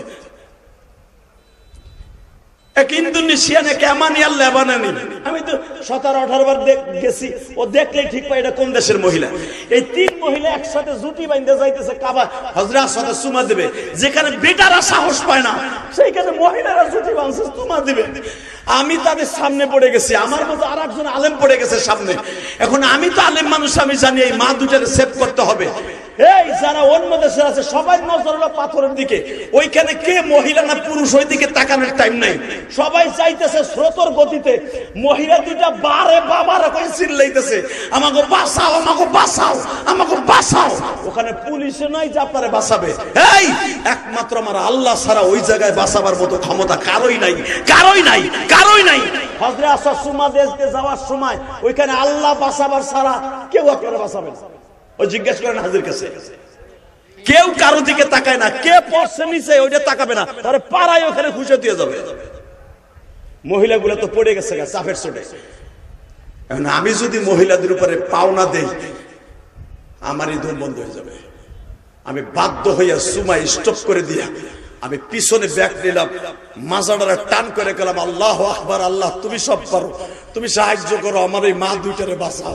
এক ইন্দোনেশিয়ান এক এমানি আর লেবানানি, আমি তো সতেরো আঠারো বার গেছি, ও দেখলেই ঠিক পাই এটা কোন দেশের মহিলা। এই তিন মহিলা একসাথে জুটি বাইন্ধে যাইতেছে কাবা, হযরত সাদে সুমা দিবে। যেখানে বেটারা সাহস পায় না, সেইখানে মহিলারা জুটি বাঁধছে সুমা দিবে। আমি তাদের সামনে পড়ে গেছি, আমার মতো আর একজন আলেম পড়ে গেছে সামনে। এখন আমি তো আলেম মানুষ, আমি জানি এই মা দুটারে সেভ করতে হবে। এই যারা অন্য দেশে আছে সবাই নজর হলো পাথরের দিকে, ওইখানে কে মহিলা না পুরুষ ওই দিকে তাকানোর টাইম নাই। সবাই চাইতেছে স্রোতর গতিতে, মহিলা দুইটা বারে বাবারা করে চিল্লাইতেছে, আমাকে বাঁচাও, আমাকে বাঁচাও, আমাকে বাঁচাও। ওখানে পুলিশ নাই যে আপনারে বাঁচাবে। এই একমাত্র আমার আল্লাহ ছাড়া ওই জায়গায় বাঁচাবার মতো ক্ষমতা কারোই নাই, কারোই নাই, কারোই নাই। হযরত সুমা দেশকে যাওয়ার সময় ওইখানে আল্লাহ বাঁচাবার ছাড়া কেউ আপনারে বাঁচাবে না। ওই জিজ্ঞেস করেন হাজির কাছে, কেউ কারো দিকে তাকায় না, কে পড়ছে নিচে ওইটা তাকাবে না, তাহলে পাড়ায় ওখানে খুশি দিয়ে যাবে। মহিলাগুলো তো পড়ে গেছে চাপের চোটে। এখন আমি যদি মহিলাদের উপরে পাওনা দেই, আমারই দম বন্ধ হয়ে যাবে। আমি বাধ্য হইয়া সুমাই স্টপ করে দিয়া আমি পিছনে ব্যাক নিলাম, মাজাডারে টান করে গেলাম, আল্লাহু আকবার, আল্লাহ তুমি সব পারো, তুমি সাহায্য করো, আমার এই মা দুইটারে বাঁচাও।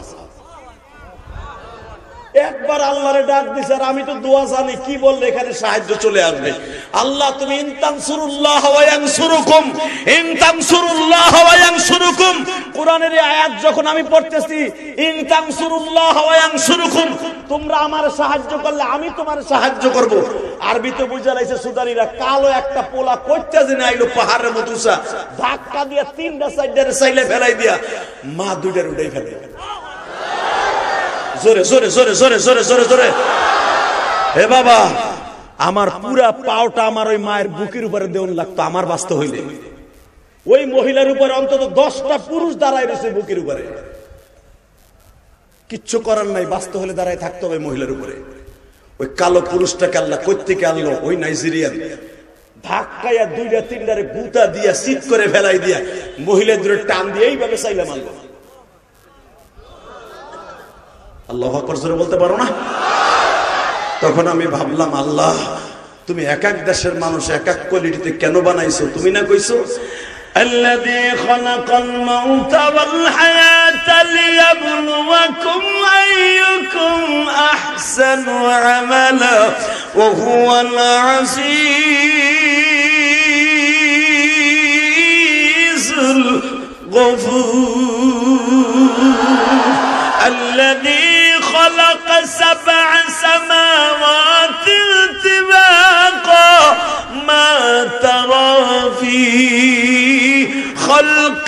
একবার আল্লাহরে ডাক দিছে, আর আমি তো দোয়া জানি, কি বললে এখানে সাহায্য চলে আসবে। আল্লাহ তুমি ইন তানসুরুল্লাহ ওয়া ইয়ানসুরুকুম, ইন তানসুরুল্লাহ ওয়া ইয়ানসুরুকুম, কোরআনের এই আয়াত যখন আমি পড়তেছি, ইন তানসুরুল্লাহ ওয়া ইয়ানসুরুকুম, তোমরা আমার সাহায্য করলে আমি তোমার সাহায্য করব। আরবিতে বুঝা লাইছে সুদানিরা, কালো একটা পোলা কইতে দিন আইলো পাহাড়ের মতো উঁচা, ধাক্কা দিয়া তিনটা সাইডের সাইলে ফেলাই দিয়া মা দুইটার উঠাই ফেলে। জোরে জোরে জোরে জোরে জোরে জোরে জোরে। হে বাবা, আমার পুরা পাওটা আমার ওই মায়ের বুকের উপরে দেওয়ান লাগতো আমার বাঁচতে হইলে। ওই মহিলার উপরে অন্তত দশটা পুরুষ দাঁড়ায় রয়েছে বুকের উপরে, কিচ্ছু করার নাই, বাঁচতে হলে দাঁড়ায় থাকতে হবে মহিলার উপরে। ওই কালো পুরুষটাকে আল্লাহ কোত্থেকে আনলো, ওই নাইজেরিয়ান, ধাক্কাইয়া দুইটা তিনটারে গুতা দিয়া সিট করে ফেলাই দিয়া মহিলা দূরে টান দিয়ে এইভাবে চাইলাম আনলো। আল্লাহু আকবার জোরে বলতে পারো না? তখন আমি ভাবলাম, আল্লাহ তুমি এক এক দেশের মানুষ এক এক কোয়ালিটিতে কেন বানাইছো? তুমি না কইছো الذي خلق الموت والحياة ليبلوكم أيكم أحسن عملا وهو العزيز الغفور الذي خلق سبع سماوات طباقا ما ترى في خلق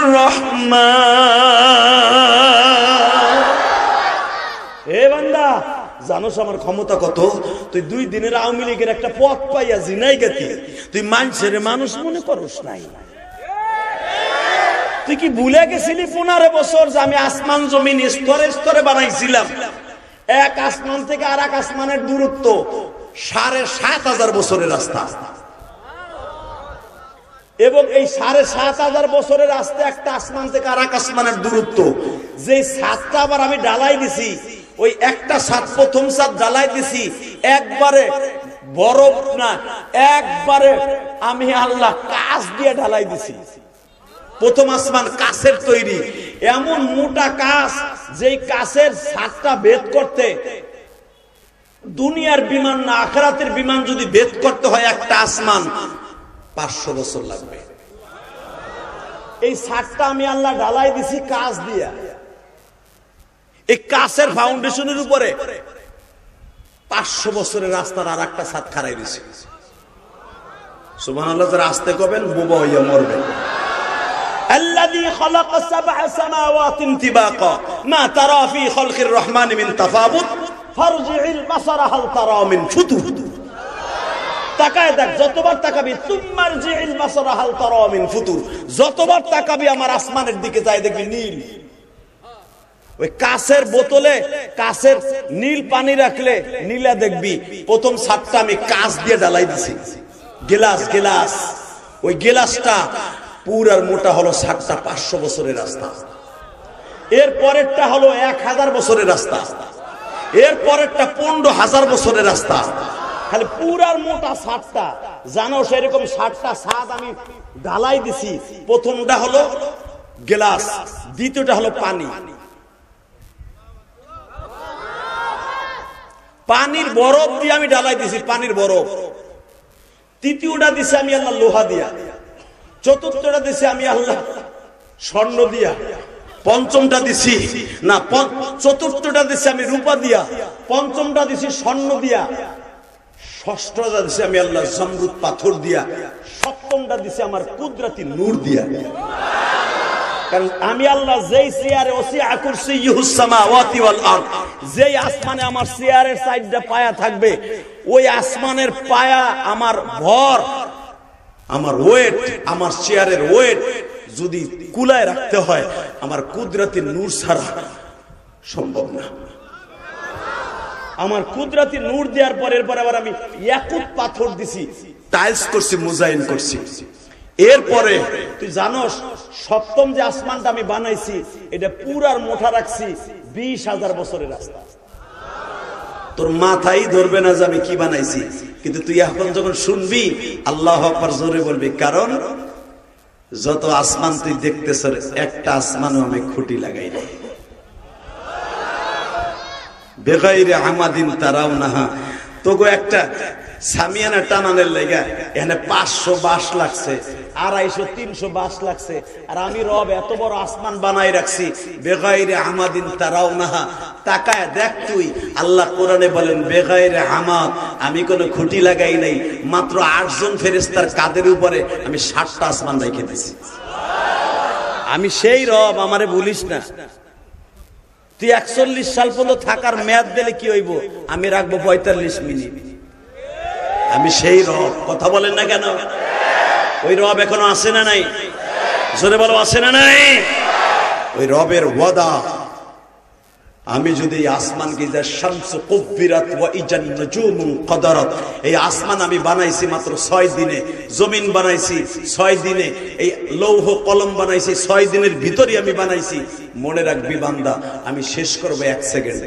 الرحمن। হে বান্দা, জানোস আমার ক্ষমতা কত? তুই দুই দিনের আওয়ামী লীগের একটা পথ পাইয়া জিনাই গেতি, তুই মানুষের মানুষ মনে করস নাই। তুই কি ভুলে গেছিলি পনেরো বছর যে আমি আসমান জমিন স্তরে স্তরে বানাইছিলাম? এক আসমান থেকে আর এক আসমানের দূরত্ব সাড়ে সাত হাজার বছরের রাস্তা, এবং এই সাড়ে সাত হাজার বছরের রাস্তা একটা আসমান থেকে আর এক আসমানের দূরত্ব, যে সাতটা আবার আমি ডালাই দিছি, ওই একটা সাত প্রথম সাত ডালাই দিছি একবারে বরফ না, একবারে আমি আল্লাহ কাঁচ দিয়ে ঢালাই দিছি। প্রথম আসমান কাঁচের তৈরি, এমন মোটা কাঁচ যেই কাঁচের ছাদটা ভেদ করতে দুনিয়ার বিমান না আখিরাতের বিমান যদি ভেদ করতে হয় একটা আসমান পাঁচশো বছর লাগবে। এই ছাদটা আমি আল্লাহ ঢালাই দিছি কাঁচ দিয়া, এই কাঁচের ফাউন্ডেশনের উপরে পাঁচশো বছরের রাস্তার আর একটা ছাদ খাড়াই দিছি। সুবহানাল্লাহ, যারা আসতে কবেন বোবা হইয়া মরবেন। الذي خلق سبع سماوات طباقا ما ترى في خلق الرحمن من تفاوت فارجع البصر هل ترى من فطور। তাকায় দেখ, যতবার তাকাবি তুমারজি ইল বাসর হাল তারা মিন ফুতুর, যতবার তাকাবি আমার আসমানের দিকে যাই দেখবি নীল। ওই কাঁচের বোতলে কাঁচের নীল পানি রাখলে নীলা দেখবি। প্রথম ছাদটা আমি কাঁচ দিয়ে ঢালাই দিছি, গ্লাস গ্লাস, ওই গ্লাসটা পুরার মোটা হলো ষাটটা পাঁচশো বছরের রাস্তা। এর পরেরটা হলো এক হাজার বছরের রাস্তা, এর পরেরটা পনেরো হাজার বছরের রাস্তা। খালি পুরার মোটা ষাটটা, জানো সেরকম ষাটটা ছাদ আমি ঢালাই দিছি। প্রথমটা হলো গ্লাস, দ্বিতীয়টা হলো পানি, পানির বরফ দিয়ে আমি ঢালাই দিছি, পানির বরফ। তৃতীয়টা দিছি আমি আল্লাহ লোহা দিয়া, চতুর্থটা দিছি আমি আল্লাহ স্বর্ণ দিয়া, পঞ্চমটা দিছি না চতুর্থটা দিছি আমি রূপা দিয়া, পঞ্চমটা দিছি স্বর্ণ দিয়া, ষষ্ঠটা দিছি আমি আল্লাহ জমরুদ পাথর দিয়া, সপ্তমটা দিছি আমার কুদরতি নূর দিয়া। কারণ আমি আল্লাহ যেই চেয়ারে ওসিআ কুরসিয়ুহুস সামাওয়াতি ওয়াল আরদ, যেই আসমানে আমার চেয়ারের সাইডটা পায়া থাকবে, ওই আসমানের পায়া আমার ভর, আমার ওয়েট, আমার চেয়ারের ওয়েট যদি কুলায় রাখতে হয় আমার কুদরতি নূর ছাড়া সম্ভব না। আমার কুদরতি নূর দেওয়ার পরের পর আবার আমি ইয়াকুত পাথর দিছি, টাইলস করছি, মোজাইন করছি। এরপরে তুই জানোস সপ্তম যে আসমানটা আমি বানাইছি এটা পুরার মোটা রাখছি বিশ হাজার বছরের রাস্তা। তোর মাথাই ধরবে না যে আমি কি বানাইছি, কিন্তু তুই এখন যখন শুনবি আল্লাহু আকবার জোরে বলবি, কারণ যত আসমান তুই দেখতেছ একটা আসমানও আমি খুঁটি লাগাই নাই। বেগাইরে আমাদিন তারাউনাহা, তোগো একটা সামিয়ানা টানানের লেগা এখানে পাঁচশো বাঁশ লাগছে, আড়াইশো তিনশো বাঁশ লাগছে, আর আমি রব এত বড় আসমান বানাই রাখছি। বেগাইরে আমাদিন তারাউনাহা, তাকায় দেখ তুই। আল্লাহ কোরআনে বলেন বেগাইরে আমাদ, আমি কোনো খুঁটি লাগাই নাই, মাত্র আটজন ফেরেশতার কাদের উপরে আমি ষাটটা আসমান রেখে দিছি। আমি সেই রব, আমারে বলিস না। তুই একচল্লিশ সাল পর্যন্ত থাকার মেয়াদ দিলে কি হইব? আমি রাখবো পঁয়তাল্লিশ মিনিট। আমি সেই রব, কথা বলেন না কেন? ওই রব এখনো আসে না নাই? জোরে বলো, আসে না নাই? ওই রবের ওয়াদা, আমি যদি আসমানকে শামসু কুব্বিরাত ওয়া ইজান নুজুমু কদারাত, এই আসমান আমি বানাইছি মাত্র ছয় দিনে, জমিন বানাইছি ছয় দিনে, এই লৌহ কলম বানাইছি ছয় দিনের ভিতরে আমি বানাইছি। মনে রাখবি বান্দা, আমি শেষ করব এক সেকেন্ডে।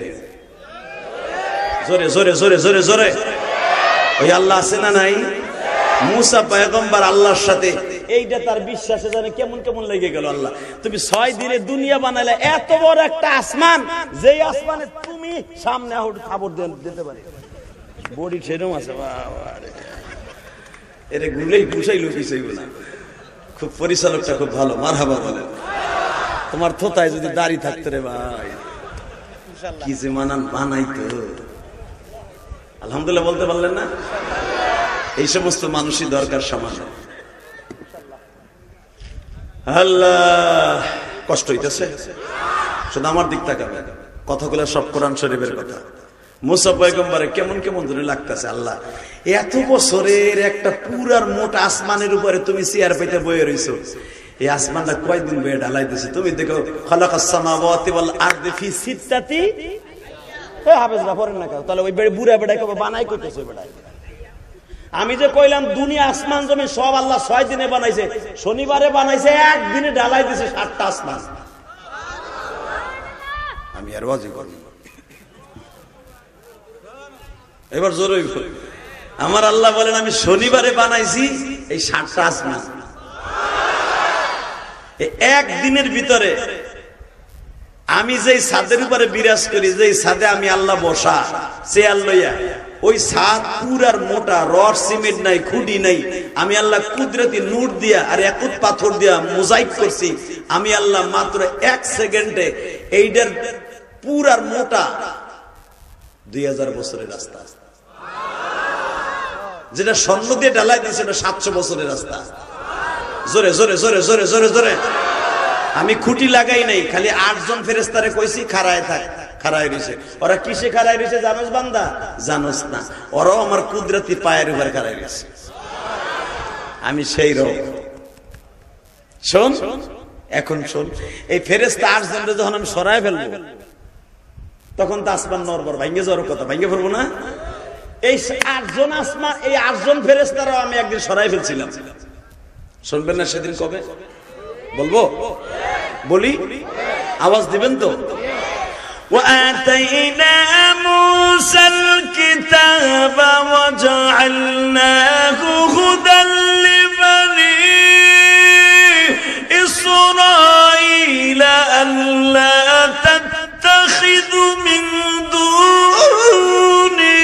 জোরে জোরে জোরে জোরে জোরে। ওই আল্লাহ আছে না নাই? মুসা পয়গম্বর আল্লাহর সাথে, এইটা তার বিশ্বাসে জানে কেমন কেমন লেগে গেল। আল্লাহ তুমি ছয় দিনে দুনিয়া বানাইলে, এত বড় একটা আসমান, যেই আসমানে তুমি সামনে খাবার দিতে পারে, বডি সেরকম আছে, এটা গুলেই গুছাইলো পিছাইব না। খুব পরিচালকটা খুব ভালো, মারহাবা বলেন। তোমার থোতায় যদি দাড়ি থাকতো রে ভাই, কি যে মানান বানাইতো। আলহামদুলিল্লাহ বলতে পারলেন না? এই সমস্ত মানুষই দরকার সমাজ। আল্লাহ, কষ্ট হইতেছে, শুধু আমার দিক তাকাবে, কথাগুলো সব কোরআন শরীফের কথা। মুসা পয়গম্বরে কেমন কেমন ধরে লাগতেছে। আল্লাহ, এত বছরের একটা পুরার মোটা আসমানের উপরে তুমি চেয়ার পেতে বয়ে রইছো, এই আসমানটা কয়দিন বয়ে ঢালাই দিছে? তুমি দেখো, খালাকাস সামাওয়াতি ওয়াল আরদি ফি সিত্তাতি, এ হাফেজরা পড়েন না কেন? তাহলে ওই বুড়া বেড়াই কবে বানাই কইতেছে ওই বেড়াই। আমি যে কইলাম দুনিয়া আসমান জমি সব আল্লাহ ছয় দিনে বানাইছে, শনিবারে বানাইছে, একদিনে ঢালাই দিছে সাতটা আসমান। আমি আর ওয়াজি করব, এবার জোরে আমার আল্লাহ বলেন আমি শনিবারে বানাইছি এই সাতটা আসমান। একদিনের ভিতরে আমি যেই ছাদের উপরে বিরাজ করি, যেই ছাদে আমি আল্লাহ বসা চেয়ার লইয়া, ওই ছাদ পুরার মোটা, রড সিমেন্ট নাই, খুঁটি নাই, আমি আল্লাহ কুদরতি নূর দিয়া আর একুত পাথর দিয়া মোজাইক করছি। আমি আল্লাহ মাত্র এক সেকেন্ডে এইটার পুরার মোটা দুই হাজার বছরের রাস্তা, যেটা স্বর্ণ দিয়ে ঢালাই দিয়েছে সেটা সাতশো বছরের রাস্তা। জোরে জোরে জোরে জোরে জোরে জোরে। আমি খুঁটি লাগাই নাই, খালি আটজন ফেরেশতারে কইছি খাড়ায় থাক, খাড়ায় রয়েছে। ওরা কিসে খাড়ায় রয়েছে জানোস বান্দা? জানোস না, ওরাও আমার কুদরতি পায়ের উপর খাড়ায় রয়েছে। আমি সেই রব। শোন এখন শোন, এই ফেরেশতা আটজনরে যখন আমি সরায় ফেলবো, তখন তো আসমান নড়বড় ভাঙ্গে যাওয়ার কথা, ভাঙ্গে ফেলবো না? এই আটজন আসমান, এই আটজন ফেরেশতারাও আমি একদিন সরাই ফেলছিলাম। শুনবেন না সেদিন কবে? বলবো? বলি, আওয়াজ দিবেন তো? وآتينا موسى الكتاب وجعلناه هدى لبني إسرائيل ألا تتخذوا من دوني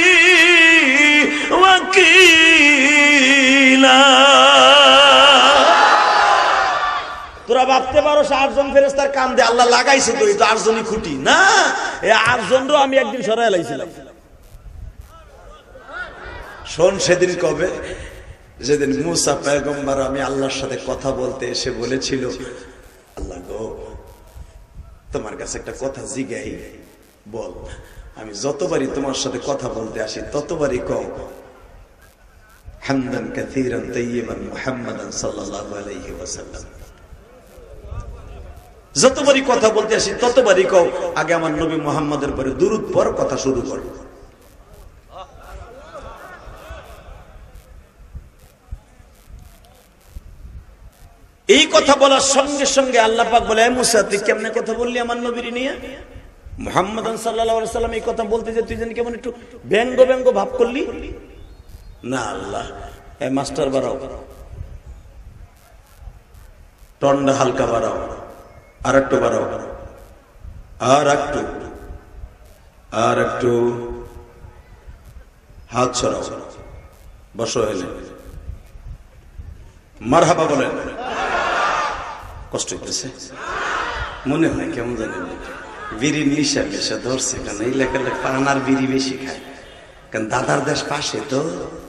وكيلا। তোরা ভাবতে পারো আটজন ফেরেশতার কান দিয়ে আল্লাহ লাগাইছে তো, এই তো আটজনই খুঁটি না, এই আটজনও আমি একদিন সরাই লাইছিলাম। শোন সেদিন কবে? যেদিন মুসা পয়গম্বর আমি আল্লাহর সাথে কথা বলতে এসে বলেছিল, আল্লাহ গো তোমার কাছে একটা কথা জিজ্ঞাই, বল। আমি যতবারই তোমার সাথে কথা বলতে আসি ততবারই কও হামদান কাসীরান তাইয়িবান মুহাম্মাদান সাল্লাল্লাহু আলাইহি ওয়াসাল্লাম। যতবারই কথা বলতে আসি ততবারই কও আগে আমার নবী মুহাম্মাদের পরে দুরূদ পর কথা শুরু কর। এই কথা বলার সঙ্গে সঙ্গে আল্লাহ পাক বলে, মুসা তুই কেমনে কথা বললি আমার নবীর নিয়ে? মুহাম্মদ সাল্লাল্লাহু আলাইহি সাল্লাম এই কথা বলতে যে তুই যেন কেমন একটু ব্যঙ্গ ব্যঙ্গ ভাব করলি। না আল্লাহ, এই মাস্টার বাড়াও, টন্ডা হালকা বাড়াও, আর একটু বাড়াও, আর একটু, আর একটু, হাত ছড়াও, বসো এলে, মারহাবা বলেন। কষ্ট হইতেছে মনে হয় কেমন জানেন, বিড়ির নিশা নেশা ধরছে, কারণ এই লেখা পানার বিড়ি বেশি খায়, কারণ দাদার দেশ পাশে তো।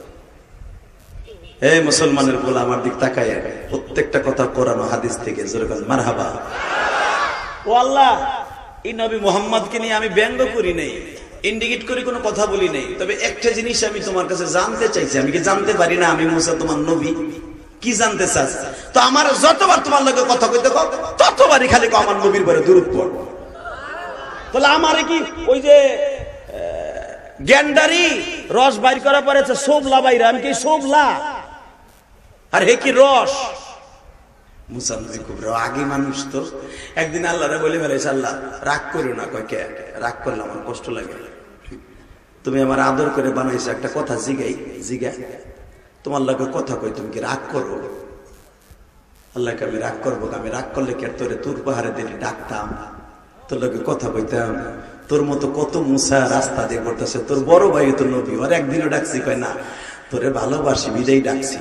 এই মুসলমানের বলে আমার দিক তাকায়, প্রত্যেকটা কথা কোরআন ও হাদিস থেকে, যেরকম মারহাবা। ও আল্লাহ, এই নবী মুহাম্মদকে নিয়ে আমি ব্যঙ্গ করি নাই, ইন্ডিকেট করে কোনো কথা বলি নাই, তবে একটা জিনিস আমি তোমার কাছে জানতে চাইছি। আমি কি জানতে পারি না আমি মুসা তোমার নবী? কি জানতে চাস? তো আমার যতবার তোমার লগে কথা কইতে কও, ততবারই খালি কও আমার নবীর পরে দুরূদ পড়। তাহলে আমারে কি ওই যে গ্যান্ডারি রস বাইর করা পড়েছে সোবলা বাইরে, আমি কি সোবলা? আর হে কি রস? মুসা নবী খুব রাগী মানুষ তো। একদিন আল্লাহরে বলে বেড়াইছে, আল্লাহ রাগ করো না। কয় কে? রাগ করলে আমার কষ্ট লাগে, তুমি আমার আদর করে বানাইছো, একটা কথা জিগাই জিগা তোমার লাগে কথা কই, তুমি কি রাগ করো? আল্লাহকে আমি রাগ করবো? আমি রাগ করলে কি আর তোরে তুর পাহাড়ে দিলে ডাকতাম, তোর লগে কথা কইতাম? তোর মতো কত মুসা রাস্তা দিয়ে করতেছে, তোর বড় ভাই তো নবী, আর একদিনও ডাকছি? কয় না, তোরে ভালোবাসি বিদায় ডাকছি।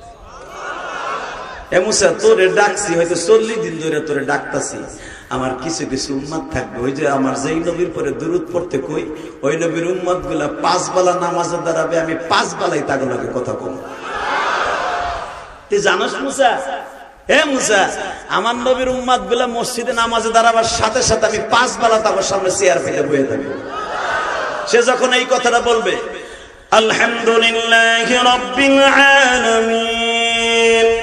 এ মুসা তোরে ডাকছি হয়তো চল্লিশ দিন ধরে তোরে ডাকতাছি, আমার কিছু কিছু উম্মত থাকবে, ওই যে আমার যেই নবীর পরে দুরূদ পড়তে কই, ওই নবীর উম্মত গুলা পাঁচ বেলা নামাজে দাঁড়াবে, আমি পাঁচ বেলায় তাগুলোকে কথা কম। তুই জানোস মুসা? হে মুসা, আমার নবীর উম্মত গুলা মসজিদে নামাজে দাঁড়াবার সাথে সাথে আমি পাঁচ বেলা তার সামনে চেয়ার ফেলে বয়ে থাকি। সে যখন এই কথাটা বলবে, আলহামদুলিল্লাহি রাব্বিল আলামিন,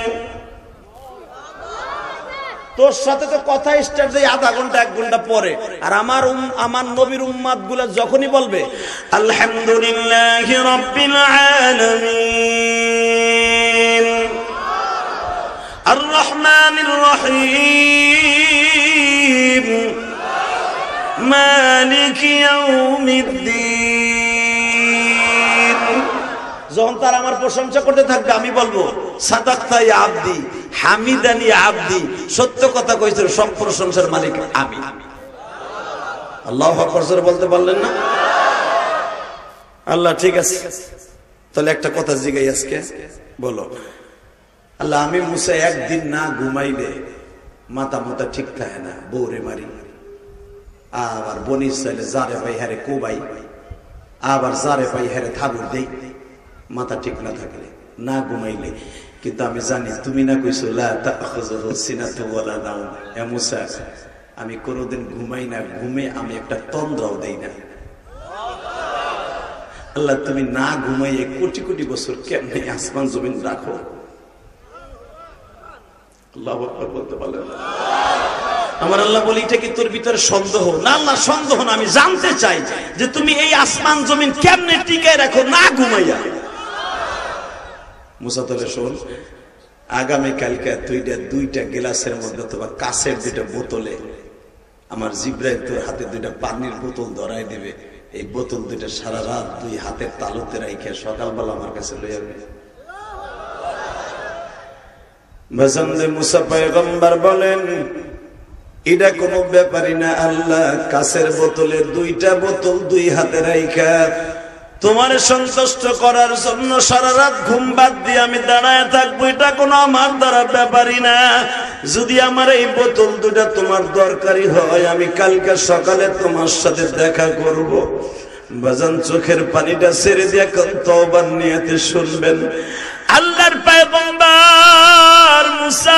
তোর সাথে তো কথা স্টার্ট দেয় আধা ঘন্টা এক ঘন্টা পরে, আর আমার আমার নবীর উম্মত গুলা যখনই বলবে আলহামদুলিল্লাহি রাব্বিল আলামিন আর রহমানির রহিম মালিকি ইয়াউমিদ্দিন, যখন তারা আমার প্রশংসা করতে থাকবে আমি বলবো সাদাক্তা ইয়া আবদি হামিদানি আবদি, সত্য কথা কইছেন, সব প্রশংসার মালিক আমি। আল্লাহু আকবার জোরে বলতে পারলেন না? আল্লাহ ঠিক আছে, তাহলে একটা কথা জিগাই আজকে, বলো আল্লাহ, আমি মুসা একদিন না ঘুমাইলে মাথা মাথা ঠিক থাকে না, বউরে মারি, আবার বনি ইসরাইলে জারে ভাই হারে কোবাই, আবার জারে ভাই হারে থাবুর দেই, মাথা ঠিক না থাকলে, না ঘুমাইলে। কিন্তু আমি জানি তুমি না কইছো লা তাখুযুহু সিনাতু ওয়ালা নাওম, হে মুসা আমি কোনোদিন ঘুমাই না, ঘুমে আমি একটা তন্দ্রাও দেই না। আল্লাহ তুমি না ঘুমাইয়ে কোটি কোটি বছর কেমনে আসমান জমিন রাখো? আল্লাহু আকবার বলতে পারলেন? আমার আল্লাহ বলি, এটা কি তোর ভিতরে সন্দেহ? না আল্লাহ সন্দেহ না, আমি জানতে চাই যে তুমি এই আসমান জমিন কেমনে টিকায় রাখো না ঘুমাইয়া। মুসা তাহলে শোন, আগামী কালকে দুইটা দুইটা গ্লাসের মধ্যে তোমার কাছের দুইটা বোতলে আমার জিব্রাইল তোর হাতে দুইটা পানির বোতল ধরাই দিবে, এই বোতল দুইটা সারা রাত দুই হাতের তালুতে রাইখে সকালবেলা আমার কাছে লই যাবে। ভাসান্দে মুসা পয়গম্বর বলেন, এটা কোনো ব্যাপারই না আল্লাহ, কাছের বোতলে দুইটা বোতল দুই হাতে রাইখা তোমার সন্তুষ্ট করার জন্য সারা রাত ঘুম বাদ দিয়ে আমি দাঁড়ায় থাকবো, এটা কোনো আমার দ্বারা ব্যাপারই না। যদি আমার এই বোতল দুটা তোমার দরকারি হয়, আমি কালকে সকালে তোমার সাথে দেখা করব। বাজান চোখের পানিটা ছেড়ে দিয়ে তওবার নিয়তে শুনবেন, আল্লাহর পয়গম্বর মুসা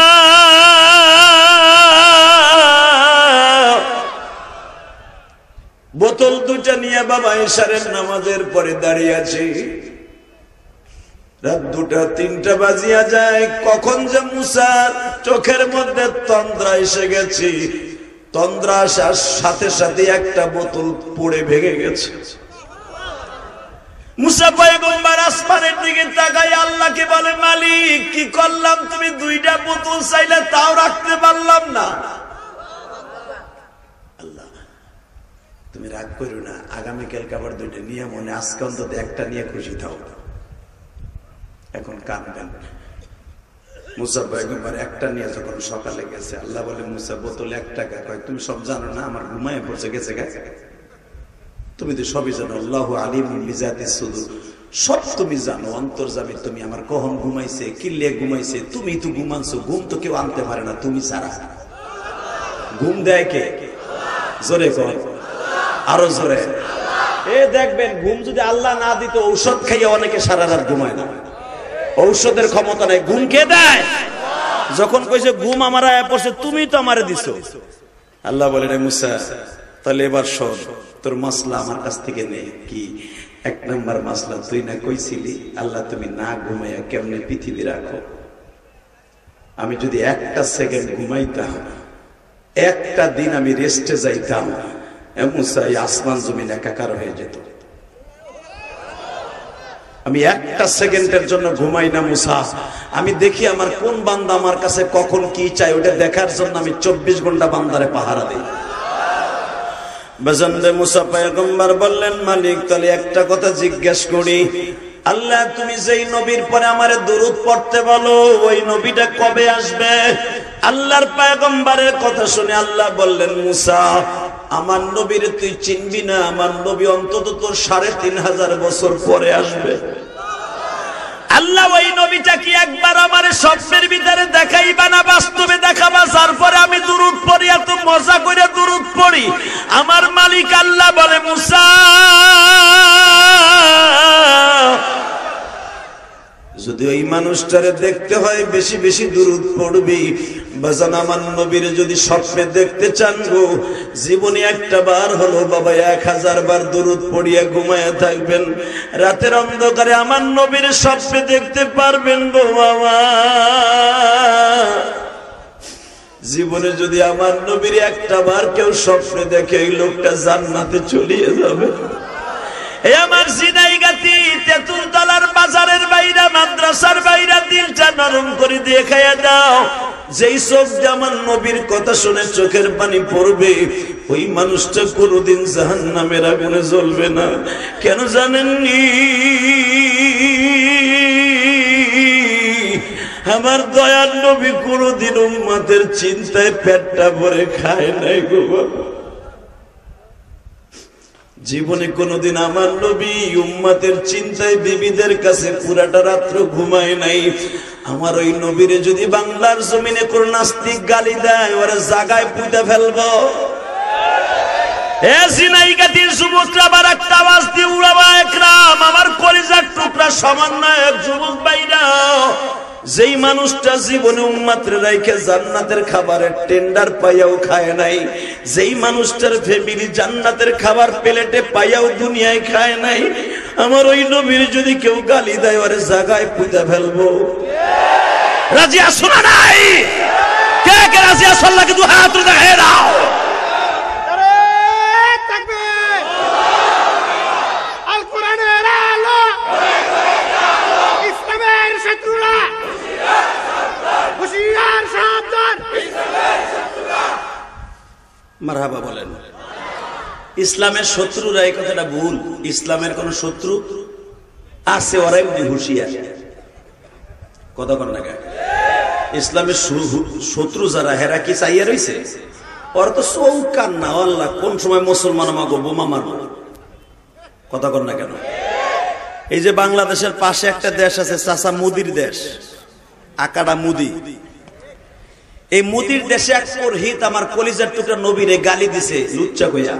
বোতল দুটা নিয়ে বাবা ইশারের নামাজের পরে দাঁড়িয়ে আছি। রাত দুটা তিনটা বাজিয়া যায়, কখন যে মুসার চোখের মধ্যে তন্দ্রা এসে গেছি, তন্দ্রা আসার সাথে সাথে একটা বোতল পড়ে ভেঙে গেছে। মুসা পয়গম্বর আসমানের দিকে তাকাই আল্লাহকে বলে, মালিক কি করলাম, তুমি দুইটা বোতল চাইলে তাও রাখতে পারলাম না। রাগ করো না, আগামীকালকে আবার দুইটা নিয়ে মনে, আজকে অন্তত একটা নিয়ে খুশি থাও। এখন কাঁদবেন। মুসা পয়গম্বর একটা নিয়ে যখন সকালে গেছে, আল্লাহ বলে মুসা বোতল এক টাকা। কয় তুমি সব জানো না? আমার ঘুমায় পড়ছে গেছে গেছে তুমি তো সবই জানো। আল্লাহু আলিমুন বিজাতিস সুদূর, সব তুমি জানো, অন্তর্যামী তুমি। আমার কখন ঘুমাইছে, কিল্লে ঘুমাইছে, তুমি তো ঘুমানছো। ঘুম তো কেউ আনতে পারে না তুমি ছাড়া। ঘুম দেয় কে? জোরে কর, আরো জোরে। এ দেখবেন, ঘুম যদি আল্লাহ না দিত, ঔষধ খাইয়ে অনেকে সারা রাত ঘুমায় না। ঔষধের ক্ষমতা নাই, ঘুম কে দেয়? যখন কইছে ঘুম আমার আয়া পড়ছে, তুমি তো আমারে দিছো। আল্লাহ বলে রে মুসা, তাহলে এবার শোন, তোর মাসলা আমার কাছ থেকে নে। কি? এক নম্বর মাসলা, তুই না কইছিলি আল্লাহ তুমি না ঘুমাইয়া কেমনে পৃথিবী রাখো। আমি যদি একটা সেকেন্ড ঘুমাইতাম, একটা দিন আমি রেস্টে যাইতাম, মুসা এই আসমান জমিন একাকার হয়ে যেত। আমি একটা সেকেন্ডের জন্য ঘুমাই না মুসা। আমি দেখি আমার কোন বান্দা আমার কাছে কখন কি চাই, ওটা দেখার জন্য আমি চব্বিশ ঘন্টা বান্দারে পাহারা দিই। বেজন্ডে মুসা পয়গম্বর বললেন, মালিক তাহলে একটা কথা জিজ্ঞেস করি, আল্লাহ তুমি যেই নবীর পরে আমারে দরুদ পড়তে বলো, ওই নবীটা কবে আসবে? আল্লাহর পয়গম্বরের কথা শুনে আল্লাহ বললেন, মুসা আমার নবীর তুই চিনবি না, আমার নবী অন্তত তোর সাড়ে তিন হাজার বছর পরে আসবে। আল্লাহ ওই নবীটা কি একবার আমার স্বপ্নের ভিতরে দেখাইবা না বাস্তবে দেখাবা, তারপরে আমি দুরূদ পড়ি, এত মজা করে দুরূদ পড়ি? আমার মালিক আল্লাহ বলে, মুসা যদি ওই মানুষটারে দেখতে হয় বেশি বেশি দুরূদ পড়বি। বাজান আমার নবীর যদি স্বপ্নে দেখতে চান গো, জীবনে একটা বার হলো বাবা এক হাজার বার দুরূদ পড়িয়া ঘুমায়া থাকবেন। রাতের অন্ধকারে আমার নবীর স্বপ্নে দেখতে পারবেন গো বাবা। জীবনে যদি আমার নবীর একটা বার কেউ স্বপ্নে দেখে, এই লোকটা জান্নাতে চলিয়ে যাবে। আমার জিনাইগাতি তেতুল তলার বাজারের বাইরা, মাদ্রাসার বাইরা দিলটা নরম করে দিয়ে খাইয়া দাও। যেই চোখ আমার নবীর কথা শুনে চোখের পানি পড়বে, ওই মানুষটা কোনোদিন জাহান্নামের আগুনে জ্বলবে না। কেন জানেননি? আমার দয়ার নবী কোনোদিন উম্মতের চিন্তায় পেটটা ভরে খায় নাই গো বাবা। জীবনে কোনদিন আমার নবী উম্মতের চিন্তায় বিবিদের কাছে পুরাটা রাত্র ঘুমায় নাই। আমার ওই নবীরে যদি বাংলার জমিনে কোন নাস্তিক গালি দেয়, ওরা জাগায় পুঁতে ফেলবো। এ জিনাইগাতির যুবকরা আবার একটা আওয়াজ দিয়ে উড়াবা একরাম, আমার কলিজার টুকরা সমন্বয়ক যুবক ভাইরা, যেই মানুষটা জীবনে উম্মতরে রাইখে জান্নাতের খাবারের টেন্ডার পাইয়াও খায় নাই, যেই মানুষটার ফ্যামিলি জান্নাতের খাবার প্লেটে পাইয়াও দুনিয়ায় খায় নাই, আমার ওই নবীর যদি কেউ গালি দেয়, ওরে জায়গায় পুঁতে ফেলবো। রাজি আছো না নাই? কে কে রাজি আছো? আল্লাহকে দু হাত তুলে দেখায় দাও। আল কোরআনের আলো, ইসলামের শত্রুরা হুশিয়ার সাবধান। মারহাবা বলেন। ইসলামের শত্রুরা, এই কথাটা ভুল। ইসলামের কোন শত্রু আছে, ওরাই হুশিয়ার। কথা কর না কেন? ইসলামের শত্রু যারা, হেরা কি চাইয়া রয়েছে? ওরা তো চৌকান না, আল্লাহ কোন সময় মুসলমান আমাকে বোমা মারব। কথা কর না কেন? এই যে বাংলাদেশের পাশে একটা দেশ আছে, চাচা মুদির দেশ, আকাডা মুদি। এই মুদির দেশে এক পুরোহিত আমার কলিজার টুকরা নবীরে গালি দিছে লুচ্চা কইয়া।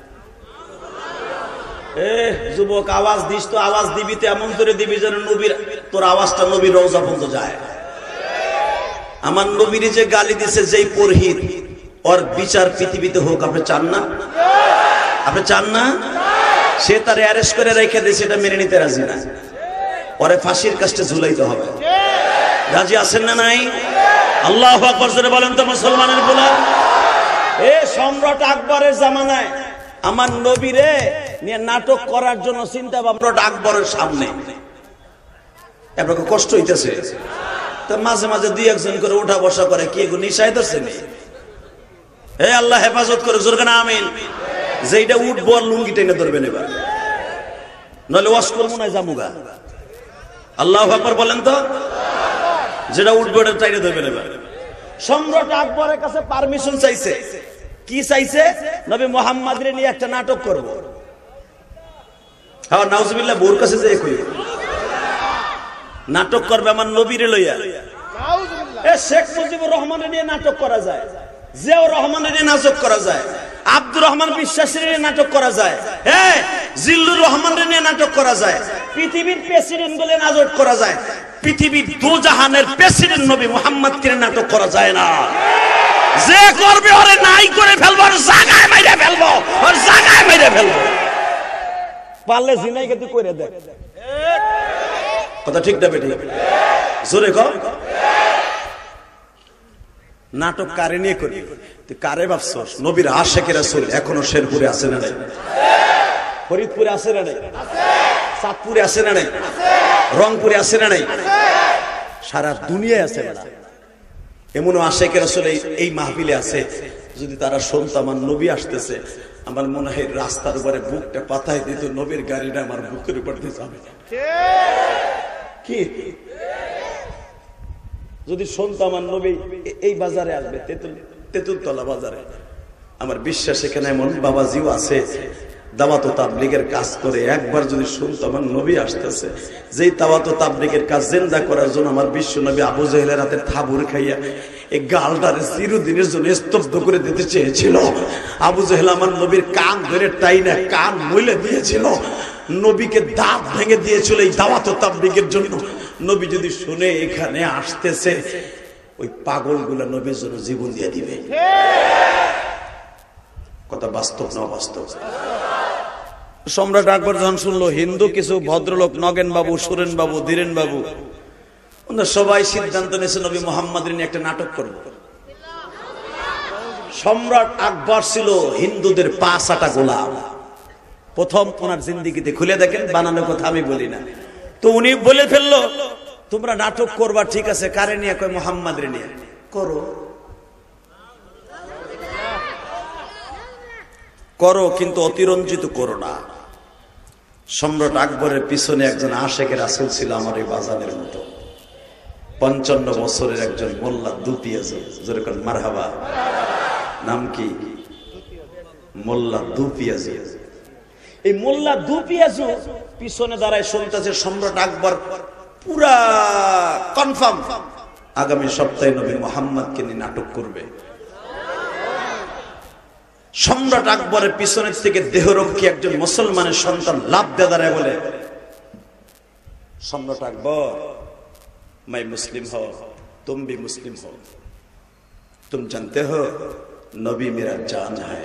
এ যুবক, আওয়াজ দিস তো, আওয়াজ দিবি তো এমন করে দিবি যেন নবীর, তোর আওয়াজটা নবীর রওজা পর্যন্ত যায়। আমার নবীরে যে গালি দিছে যেই পুরোহিত, ওর বিচার পৃথিবীতে হোক। আপনি চান না? আপনি চান না? সে তার অ্যারেস্ট করে রেখে দিয়েছে, এটা মেনে নিতে রাজি না। ওরে ফাঁসির কাস্টে ঝুলাইতে হবে। রাজি আছেন না নাই? আল্লাহু আকবার জোরে বলেন তো মুসলমানের বলেন। এ সম্রাট আকবরের জামানায় আমার নবীরে নিয়ে নাটক করার জন্য চিন্তা ভাবনা আকবরের সামনে, আপনাকে কষ্ট হইতেছে তো মাঝে মাঝে দুই একজন করে উঠা বসা করে, কি এগুলো নিশায় ধরছে নি? হে আল্লাহ হেফাজত করে, জোরে না আমিন। যে এটা উঠবো আর লুঙ্গি টেনে ধরবেন এবার, নাহলে ওয়াশ করবো না জামুগা। আল্লাহু আকবার বলেন তো। যেটা উঠবো এটা টাইনে ধরবেন এবার। সম্রাট আকবরের কাছে পারমিশন চাইছে। কি চাইছে? নবী মুহাম্মদের নিয়ে একটা নাটক করব। হ্যাঁ, নাউজুবিল্লাহ, বোর কাছে যে কই নাটক করবে আমার নবীরে লইয়া। এ শেখ মুজিবুর রহমানের নিয়ে নাটক করা যায়, জিয়াউর রহমানের নিয়ে নাটক করা যায়, আব্দুর রহমান বিশ্বাসের নিয়ে নাটক করা যায়, হ্যাঁ জিল্লুর রহমানের নিয়ে নাটক করা যায়, পৃথিবীর প্রেসিডেন্ট বলে নাটক করা যায়, পৃথিবীর দু জাহানের প্রেসিডেন্ট নবী মুহাম্মদকে নাটক করা যায় না। যে করবে ওরে নাই করে ফেলবো, ওর জায়গায় মাইরে ফেলবো, ওর জায়গায় মাইরে ফেলবো। পারলে জিনাই কিন্তু করে দেয়। কথা ঠিক না বেটি? জোরে কর। নাটক কারে নিয়ে করি? তুই কারে ভাবছস? নবীর আশিকের রাসূল এখনো শেরপুরে আছে না নাই? ফরিদপুরে আছে না নাই? চাঁদপুরে আছে না নাই? রংপুরে আছে না নাই? সারা দুনিয়ায় আছে না? এমনও আশিকের রাসূল এই মাহফিলে আছে। যদি তারা শুনতো আমার নবী আসতেছে, আমার মনে হয় রাস্তার উপরে বুকটা পাতায় দিত, নবীর গাড়িটা আমার বুকের উপর দিয়ে যাবে। কি যদি শুনতো আমার নবী এই বাজারে আসবে, তেঁতুল তেঁতুলতলা বাজারে, আমার বিশ্বাস এখানে এমন বাবাজিও আছে দাওয়াত ও তাবলীগের কাজ করে, একবার যদি শুনতো আমার নবী আসতেছে, যেই দাওয়াত ও তাবলীগের কাজ জিন্দা করার জন্য আমার বিশ্ব নবী আবু জেহেলের হাতে থাবুর খাইয়া এই গালটারে চিরদিনের জন্য স্তব্ধ করে দিতে চেয়েছিল। আবু জেহেল আমার নবীর কান ধরে টাইনা কান মইলে দিয়েছিল, নবীকে দাঁত ভেঙে দিয়েছিল এই দাওয়াত ও তাবলীগের জন্য। নবী যদি শুনে এখানে আসতেছে, ওই পাগলগুলা নবীর জন্য জীবন দিয়ে দিবে। কথা বাস্তব না অবাস্তব? সম্রাট আকবর যখন শুনলো হিন্দু কিছু ভদ্রলোক, নগেন বাবু, সুরেন বাবু, ধীরেন বাবু, সবাই সিদ্ধান্ত নিয়েছে নবী মুহাম্মদের নিয়ে একটা নাটক করব। সম্রাট আকবর ছিল হিন্দুদের পাঁচ আটা গোলাম। প্রথম ওনার জিন্দিগিতে, খুলে দেখেন, বানানোর কথা আমি বলি না। তো উনি বলে ফেললো তোমরা নাটক করবা, ঠিক আছে, কারে নিয়ে? কয় মুহাম্মদের নিয়ে। করো করো কিন্তু অতিরঞ্জিত করো না। সম্রাট আকবরের পিছনে একজন আশেকের রাসূল ছিল আমার এই বাজানের মতো, পঞ্চান্ন বছরের একজন মোল্লা দুপিয়াজু। যেরকম মারহাবা। নাম কি? মোল্লা দুপিয়াজু। এই মোল্লা দুপিয়াজু পিছনে দাঁড়ায় শুনতেছে সম্রাট আকবর পুরা কনফার্ম আগামী সপ্তাহে নবী মুহাম্মদকে নিয়ে নাটক করবে। সম্রাট আকবরের পিছনের থেকে দেহরক্ষী একজন মুসলমানের সন্তান লাভ দিয়ে দাঁড়ায় বলে, সম্রাট আকবর, मैं मुस्लिम हो, तुम भी मुस्लिम हो, तुम जानते हो नबी मेरा जान है,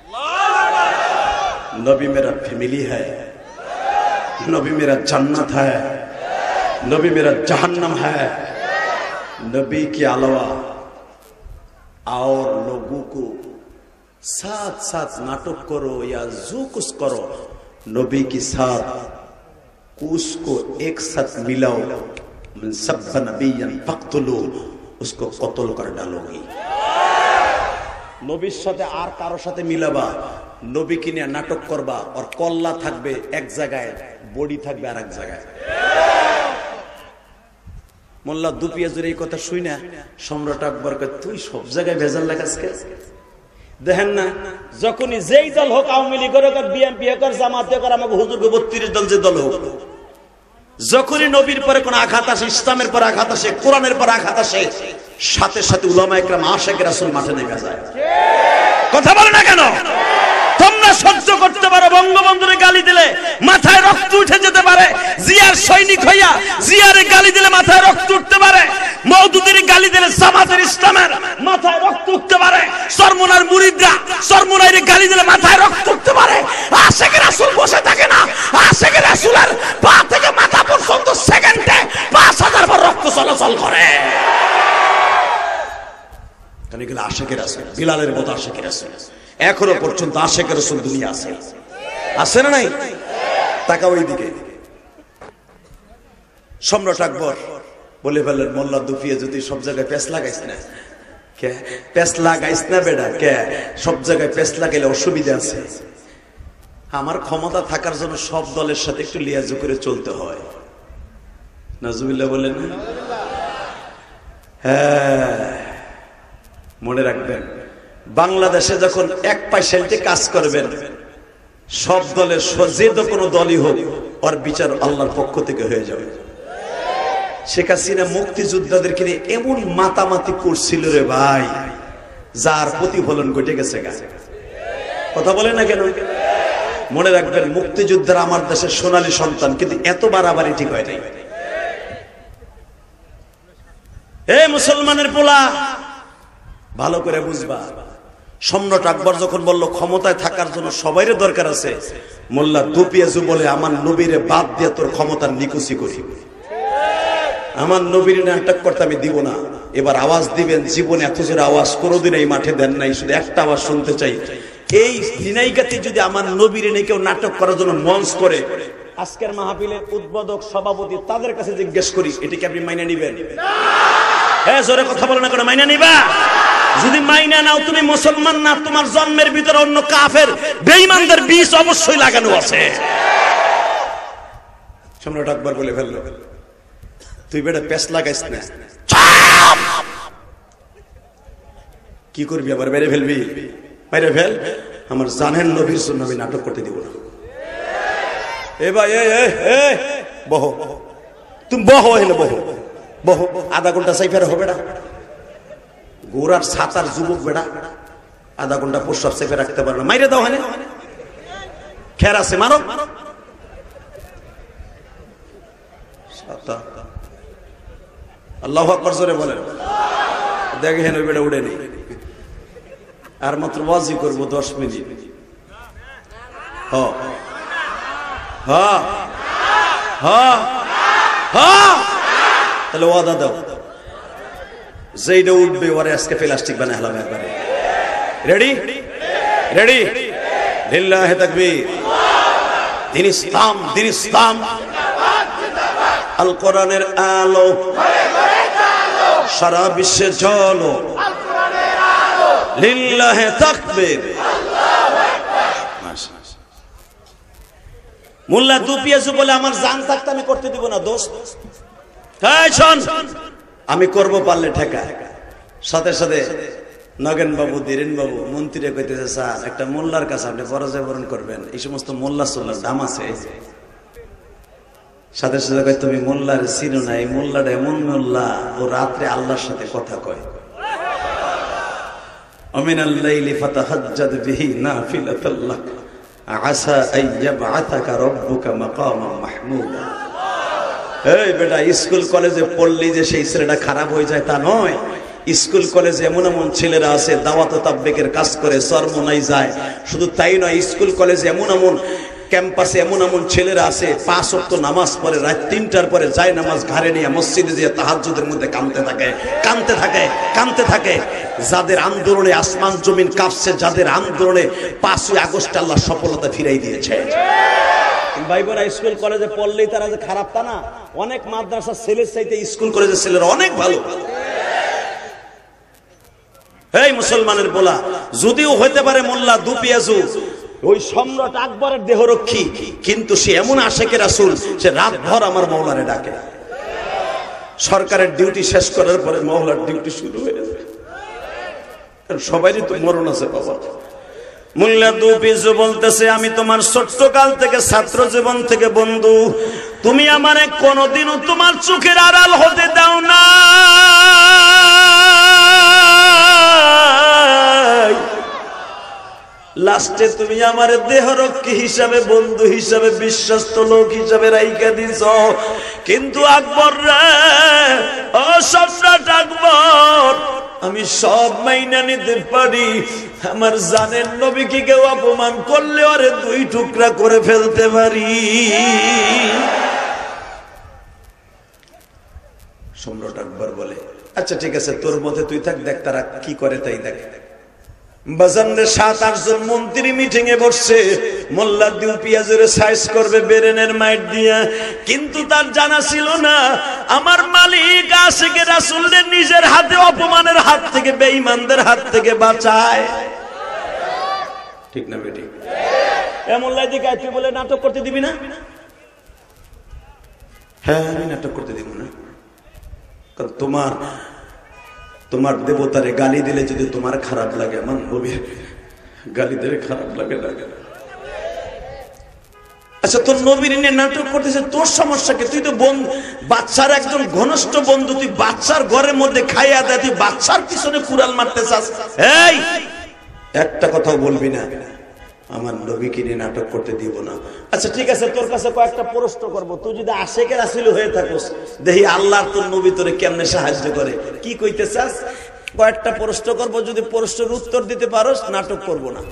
नबी मेरा फैमिली है, नबी मेरा जन्नत है, नबी मेरा जहन्नम है। नबी के अलावा और लोगों को साथ साथ नाटक करो या जो कुछ करो, नबी के साथ उसको एक साथ मिलाओ, सब नबीयन फक्तुलू, उसको कत्ल कर डालोगी। নবীর সাথে আর কারো সাথে মিলাবা, নবীকে নিয়ে নাটক করবা, আর কল্লা থাকবে এক জায়গায়, বডি থাকবে আর এক জায়গায়। মোল্লা দুপিয়াজুর এই কথা শুই না সম্রাট আকবর কয়, তুই সব জায়গায় ভেজাল লাগাস কে? দেখেন না, যখনই যেই দল হোক, আওয়ামী লীগ হোক, বিএনপি হোক, জামাত হোক, আমাকে হুজুরকে বত্রিশ দল যে দল হোক, যখনই নবীর পরে কোন আঘাত আসে, ইসলামের পর আঘাত আসে, কোরআনের পর আঘাত আসে, সাথে সাথে উলামা ইকরাম আশিকের রাসূল মাঠে নেমে যায়। কথা বলে না কেন? তোমরা সহ্য করতে পারো বঙ্গবন্ধুরে গালি দিলে মাথায় রক্ত উঠে যেতে পারে, জিয়ার সৈনিক হইয়া জিয়ারে গালি দিলে মাথায় রক্ত উঠতে পারে, মওদুদের গালি দিলে জামাতের ইসলামের মাথায় রক্ত উঠতে পারে, সরমুনার মুরিদরা সরমুনাইরে গালি দিলে মাথায় রক্ত উঠতে পারে। আশিকের রাসূল বসে থাকে না, আশিকের রাসূলের পা থেকে মাথা পর্যন্ত সেকেন্ডে পাঁচ হাজার বার রক্ত চলাচল করে। কারণ এগুলো আশিকের রাসূল, বিলালের মতো আশিকের রাসূল। এখনো পর্যন্ত আশিকের রাসূল দুনিয়া আছে, আছে না নাই? তাকাও এইদিকে। সম্রাট আকবর বলে ফেললেন, মোল্লা দুপিয়ে যদি সব জায়গায় পেঁচ লাগাইস না। কে পেঁচ লাগাইস না বেটা? কে সব জায়গায় পেঁচ লাগাইলে অসুবিধা আছে। আমার ক্ষমতা থাকার জন্য সব দলের সাথে একটু লিয়াজু করে চলতে হয়, নাজুবিল্লাহ বলেন। হ্যাঁ, মনে রাখবেন, বাংলাদেশে যখন এক পয়সাতে কাজ করবেন, সব দলের যে তো কোনো দলই হোক, ওর বিচার আল্লাহর পক্ষ থেকে হয়ে যাবে। শেখ হাসিনা মুক্তিযোদ্ধাদেরকে নিয়ে এমন মাতামাতি করছিল রে ভাই, যার প্রতিফলন ঘটে গেছে। কথা বলে না কেন? মনে রাখবেন, মুক্তিযোদ্ধারা আমার দেশের সোনালী সন্তান, কিন্তু এত বাড়াবাড়ি ঠিক হয় নাই। এই মুসলমানের পোলা, ভালো করে বুঝবা, সম্রাট আকবর যখন বলল ক্ষমতায় থাকার জন্য সবাইরে দরকার আছে, মোল্লা দুপিয়াজু বলে আমার নবীরে বাদ দিয়ে তোর ক্ষমতার নিকুচি করি, আমার নবীর নাটক করতে আমি দিব না। এবার আওয়াজ দিবেন, জীবনে এত জোরে আওয়াজ কোনোদিন এই মাঠে দেন নাই, শুধু একটা আওয়াজ শুনতে চাই। এই দিনাইগাতি যদি আমার নবীর নিয়ে কেউ নাটক করার জন্য মঞ্চ করে, আজকের মাহফিলের উদ্বোধক সভাপতি তাদের কাছে জিজ্ঞেস করি, এটা কি আপনি মাইনে নিবেন? হ্যাঁ, জোরে কথা বলে না কেন, মাইনে নিবা? যদি মাইনা নাও, তুমি মুসলমান না, তোমার জন্মের ভিতরে অন্য কাফের বেঈমানদের বীজ অবশ্যই লাগানো আছে। সম্রাট আকবর বলে ফেললো, তুই বেটা পেস লাগাইস না, কি করবি আবার? মেরে ফেলবি? মেরে ফেল, আমার জানের নবীর জন্য আমি নাটক করতে দিব না। এ ভাই, এ বহ, তুমি বহ, এলে বহ বহ, আধা ঘন্টা সাইফার হবে না। গোড়ার ছাতার যুবক বেড়া আধা ঘন্টা প্রস্রাব চেপে রাখতে পারে না, মাইরে দাও। হ্যাঁ, খের আছে, মারো। আল্লাহু আকবার জোরে বলেন। দেখেন ওই বেড়া উড়ে নেই, আর মাত্র ওয়াজি করবো দশ মিনিট। হ হ হ, তাহলে ওয়াদা দাও, যেইটা উঠবে ওরে আজকে প্লাস্টিক বানায় হলাম একবারে। রেডি? রেডি? লিল্লাহি তাকবীর। দিন ইসলাম, দিন ইসলাম, আল কোরআনের আলো সারা বিশ্বে জ্বলো, লিল্লাহি তাকবীর। মোল্লা দুপিয়াজু বলে আমার জান থাকতে আমি করতে দিব না দোস্ত। হ্যাঁ শোন, আমি করব পারলে ঠেকা। সাথে সাথে নগেন বাবু, ধীরেন বাবু মন্ত্রী কইতেছে, স্যার একটা মোল্লার কাছে আপনি পরাজয় বরণ করবেন, এই সমস্ত মোল্লা সোল্লার দাম আছে। সাথে সাথে কয়, তুমি মোল্লার চিনো না, এই মোল্লাটা এমন মোল্লা, ও রাত্রে আল্লাহর সাথে কথা কয়। আমিনাল লাইলি ফাতাহাজ্জাদ বিহি নাফিলাতাল লাক আসা আইয়াবআতাকা রাব্বুকা মাকামান মাহমুদা। এই বেটা, স্কুল কলেজে পড়লি যে সেই ছেলেটা খারাপ হয়ে যায় তা নয়। স্কুল কলেজে এমন এমন ছেলেরা আছে দাওয়াত তাবলীগের কাজ করে, চরমোনাই যায়। শুধু তাই নয়, স্কুল কলেজে এমন এমন ক্যাম্পাসে এমন এমন ছেলেরা আছে পাঁচ ওয়াক্ত নামাজ পড়ে, রাত তিনটার পরে যায় নামাজ ঘাড়ে নিয়ে মসজিদে যেয়ে তাহাজ্জুদের মধ্যে কাঁদতে থাকে, কাঁদতে থাকে, কাঁদতে থাকে। যাদের আন্দোলনে আসমান জমিন কাঁপছে, যাদের আন্দোলনে পাঁচই আগস্ট আল্লাহ সফলতা ফিরাই দিয়েছে। ভাই বোনা, স্কুল কলেজে পড়লেই তারা যে খারাপ তা না, অনেক মাদ্রাসার ছেলের চাইতে স্কুল কলেজের ছেলেরা অনেক ভালো। এই মুসলমানের বলা, যদিও হইতে পারে মোল্লা দুপিয়াজু ওই সম্রাট আকবরের দেহরক্ষী, কিন্তু সে এমন আশেকে রাসূল, সে রাত ভর আমার মওলারে ডাকে। সরকারের ডিউটি শেষ করার পরে মওলার ডিউটি শুরু হয়ে যাবে, কারণ সবারই তো মরণ আছে বাবা। মোল্লা দুপিয়াজু বলতেছে, আমি তোমার ছোট্টকাল থেকে, ছাত্র জীবন থেকে বন্ধু, তুমি আমারে কোনোদিনও তোমার চোখের আড়াল হতে দাও না। লাস্টে তুমি আমার দেহরক্ষী হিসাবে, বন্ধু হিসাবে, বিশ্বস্ত লোক হিসাবে রাইখা দিছ। কিন্তু আকবর রে, ও সম্রাট আকবর, আমি সব মাইনা নিতে পারি, আমার জানের নবীকে কেউ অপমান করলে ওরে দুই টুকরা করে ফেলতে পারি। সম্রাট আকবর বলে, আচ্ছা ঠিক আছে, তোর মতে তুই থাক, দেখ তারা কি করে তাই দেখ। বাজানের সাত আটজন মন্ত্রী মিটিং এ বসছে, মোল্লা দুপিয়াজুরে সাইজ করবে বেরেনের মাইট দিয়া, কিন্তু তার জানা ছিল না আমার মালিক আশিকে রাসূলের নিজের হাতে অপমানের হাত থেকে, বেঈমানদের হাত থেকে বাঁচায়। ঠিক না বেটি? এমন লাই দিকে তুই বলে নাটক করতে দিবি না? হ্যাঁ আমি নাটক করতে দিব না, কারণ তোমার তোমার দেবতারে গালি দিলে যদি তোমার খারাপ লাগে, আমার নবীর গালি দিলে খারাপ লাগে লাগে না। আচ্ছা তোর নবীর নিয়ে নাটক করতেছে, তোর সমস্যা কি? তুই তো বন্ধু, বাচ্চার একজন ঘনিষ্ঠ বন্ধু, তুই বাচ্চার ঘরের মধ্যে খাইয়া দেয়, তুই বাচ্চার পিছনে কুড়াল মারতে চাস। এই একটা কথাও বলবি না আমার নবীকে নিয়ে নাটক করতে দিব না। আচ্ছা ঠিক আছে, তোর কাছে কয়েকটা প্রশ্ন করবো, তুই যদি আশেকের রাসূল হয়ে থাকিস, দেখি আল্লাহ তোর নবী তোরে কেমনে সাহায্য করে। কি কইতে চাস? কয়েকটা প্রশ্ন করবো, যদি প্রশ্নের উত্তর দিতে পারোস নাটক করব না।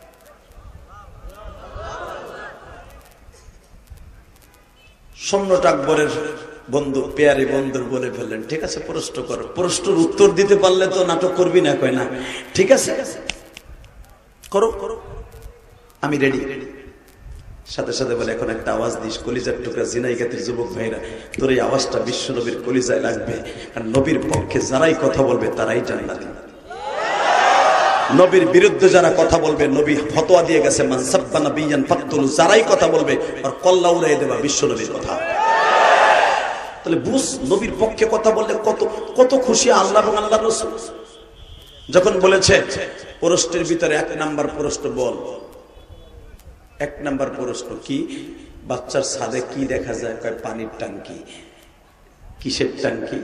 সম্রাট আকবরের বন্ধু, পেয়ারি বন্ধুর বলে ফেললেন, ঠিক আছে প্রশ্ন করো। প্রশ্নের উত্তর দিতে পারলে তো নাটক করবি না। কয় না, ঠিক আছে করো করো, আমি রেডি। সাথে সাথে বলে, এখন একটা আওয়াজ দিস, কলিজার টুকরা জিনাইগাতির যুবক ভাইরা, তোর এই আওয়াজটা বিশ্ব নবীর কলিজায় লাগবে। আর নবীর পক্ষে যারাই কথা বলবে তারাই জান্নাতি, নবীর বিরুদ্ধে যারা কথা বলবে, নবী ফতোয়া দিয়ে গেছে মান সাব্বা নাবিয়ান ফাকতুল, যারাই কথা বলবে আর কল্লা উড়াই দেবা বিশ্ব নবীর কথা। তাহলে বুঝ, নবীর পক্ষে কথা বললে কত কত খুশি আল্লাহ এবং আল্লাহর রাসূল। যখন বলেছে প্রশ্নের ভিতরে এক নাম্বার প্রশ্ন বল, এক নাম্বার প্রশ্ন কি? বাচ্চার ছাদে কি দেখা যায়? কয় পানির ট্যাঙ্কি। কিসের ট্যাঙ্কি?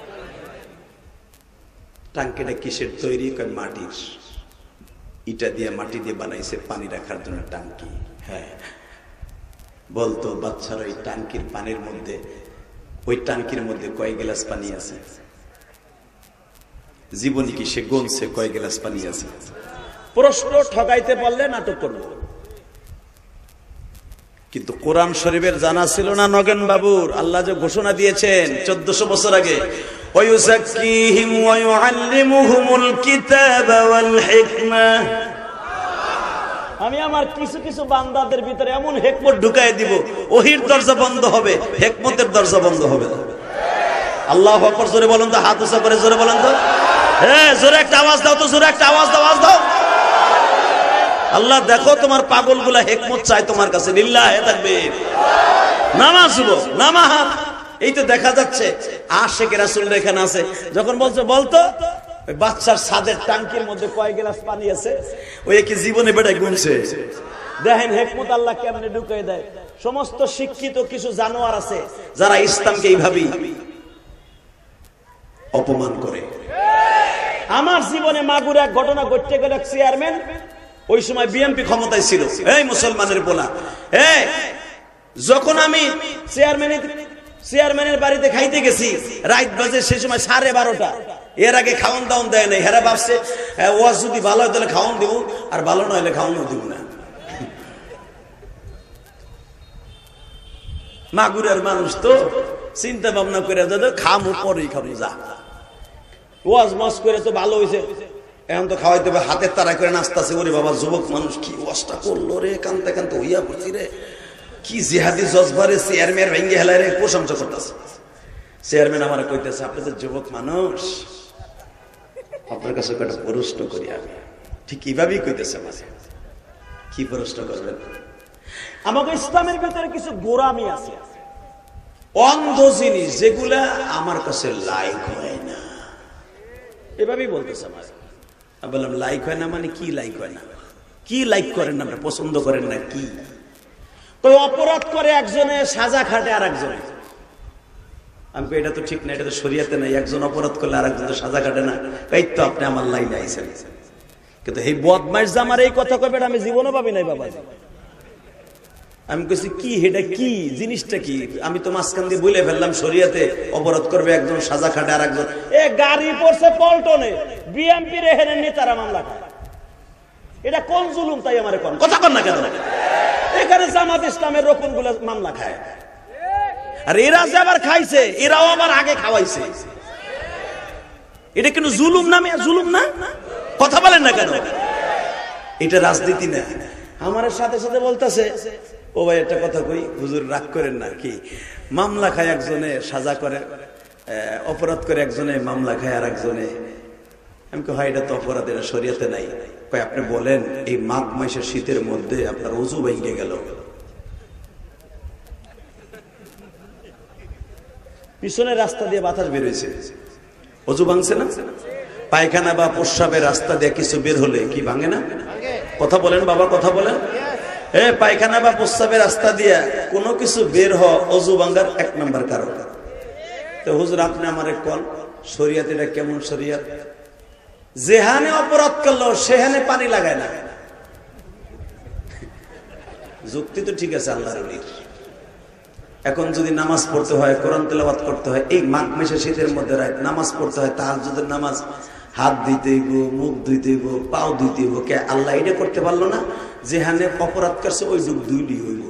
ট্যাঙ্কিটা কিসের তৈরি? কয় মাটির, ইটা দিয়ে মাটি দিয়ে বানাইছে পানি রাখার জন্য ট্যাঙ্কি। হ্যাঁ, বলতো বাচ্চার ওই ট্যাঙ্কির পানির মধ্যে, ওই ট্যাঙ্কির মধ্যে কয় গ্লাস পানি আছে? জীবনী কি সে গুনছে কয় গ্লাস পানি আছে? প্রশ্ন ঠকাইতে পারলে নাটক করবো। কিন্তু কোরআন শরীফের জানা ছিল না নগেন বাবুর? আল্লাহ যে ঘোষণা দিয়েছেন চোদ্দশো বছর আগে, ওয়ায়ুযাক্কিহিম ওয়া ইউআল্লিমুহুমুল কিতাবা ওয়াল হিকমা, আমি আমার কিছু কিছু বান্দাদের ভিতরে এমন হিকমত ঢুকাই দিব, ওহির দরজা বন্ধ হবে, হিকমতের দরজা বন্ধ হবে না। আল্লাহু আকবার, জোরে বলেন তো, হাত উঁচা করে জোরে বলেন তো। হ্যাঁ জোরে একটা আওয়াজ দাও তো, জোরে একটা আওয়াজ দাও, আওয়াজ দাও। আল্লাহ দেখো তোমার পাগলগুলা হিকমত চাই তোমার কাছে। লিল্লাহি তাকবীর, নামাজ যুবক নামাজ। এই তো দেখা যাচ্ছে আশিক রাসূল এখানে আছে। যখন বলছে বলতো ওই বাচ্চার ছাদের ট্যাঙ্কির মধ্যে কয় গ্লাস পানি আছে, ওই কি জীবনে বেটা গুনছে। দেখেন হিকমত আল্লাহ কেমনে ঢুকাই দেয়। সমস্ত শিক্ষিত কিছু জানোয়ার আছে যারা ইসলামকে এইভাবেই অপমান করে। আমার জীবনে মাগুরা এক ঘটনা ঘটতে গেল, চেয়ারম্যান ওই সময় বিএনপি ক্ষমতায় ছিল। এই মুসলমানের পোলা, এই যখন আমি চেয়ারম্যানের চেয়ারম্যানের বাড়িতে খাইতে গেছি, রাত বাজে সেই সময় সাড়ে বারোটা, এর আগে খাওয়ান দাওয়ান দেয় নাই। হেরা ভাবছে ওয়াজ যদি ভালো হয় তাহলে খাওয়ান দিব, আর ভালো না হলে খাওয়ানো দিব না। মাগুরার মানুষ তো চিন্তা ভাবনা করে খামু পরেই খাবো, যা ওয়াজ মাস করে তো ভালো হয়েছে, এখন তো খাওয়াইতে হবে, হাতের তারা করে নাচতেছে। ওরে বাবা যুবক মানুষ কি ওয়াজটা করলো রে, কানতে কানতে হইয়া পড়ছি রে, কি জিহাদি জজবারে চেয়ারম্যান ভেঙ্গে হেলায় রে, প্রশংসা করতেছে। চেয়ারম্যান আমার কইতেছে, আপনি তো যুবক মানুষ, আপনার কাছে একটা প্রশ্ন করি আমি। ঠিক এইভাবেই কইতেছে মাঝে। কি প্রশ্ন করবেন? আমাকে ইসলামের ভিতরে কিছু গোরামি আছে, অন্ধ জিনিস যেগুলা আমার কাছে লাইক হয় না, এভাবেই বলতেছে আমার। আমি বললাম লাইক হয় না মানে কি লাইক হয় না? কি লাইক করেন না, আপনি পছন্দ করেন না কি? তো অপরাধ করে একজনে সাজা খাটে আর একজনে। আমি কই এটা তো ঠিক না, এটা তো শরীয়তে নাই। একজন অপরাধ করলে আর একজন তো সাজা কাটে না। এই তো আপনি আমার লাইনে আইছেন, কিন্তু এই বদমাইশ জামার এই কথা কইবে আমি জীবনও পাবি নাই বাবা। আমি কইছি কি এটা কি জিনিসটা কি? আমি তো মাঝখান দিয়ে বলে ফেললাম শরীয়তে অপরাধ করবে একজন, সাজা খাটে আর একজন। এ গাড়ি পড়ছে পল্টনে, বিএনপির এখানে নেতারা মামলা খায়, এটা কোন জুলুম? তাই আমার কোন কথা কন না কেন? এখানে জামাত ইসলামের রকম গুলো মামলা খায়, আর এরা যে আবার খাইছে, এরাও আবার আগে খাওয়াইছে। এটা কিন্তু জুলুম না? জুলুম না? কথা বলেন না কেন? এটা রাজনীতি না। আমার সাথে সাথে বলতেছে, ও ভাই একটা কথা কই, হুজুর রাগ করেন না, কি মামলা খায় একজনে, সাজা করে অপরাধ করে একজনে, মামলা খায় আর একজনে। আমি কই হয় এটা তো অপরাধ, এটা শরীয়তে নাই। কয় আপনি বলেন এই মাঘ মাসের শীতের মধ্যে আপনার অজু ভেঙে গেল, পিছনের রাস্তা দিয়ে বাতাস বের হয়েছে, অজু ভাঙছে না? পায়খানা বা প্রস্রাবের রাস্তা দিয়ে কিছু বের হলে কি ভাঙে না? কথা বলেন বাবা, কথা বলেন। এ পায়খানা বা প্রস্রাবের রাস্তা দিয়া কোনো কিছু বের হ অজু ভাঙার এক নাম্বার কারণ। তো হুজুর আপনি আমার কল শরিয়াত এটা কেমন শরিয়াত? যেহানে অপরাধ করলো সেখানে পানি লাগায় না। যুক্তি তো ঠিক আছে আল্লাহর ওলির। এখন যদি নামাজ পড়তে হয়, কোরআন তেলাওয়াত করতে হয়, এই মাঘ মাসে শীতের মধ্যে রাত নামাজ পড়তে হয়, তাহাজ্জুদের নামাজ, হাত ধুইতে হইব, মুখ ধুইতে হইব, পাও ধুইতে হইব, কে আল্লাহ এটা করতে পারলো না? যেখানে অপরাধ করছে ওই যুগ দুইটি হইব।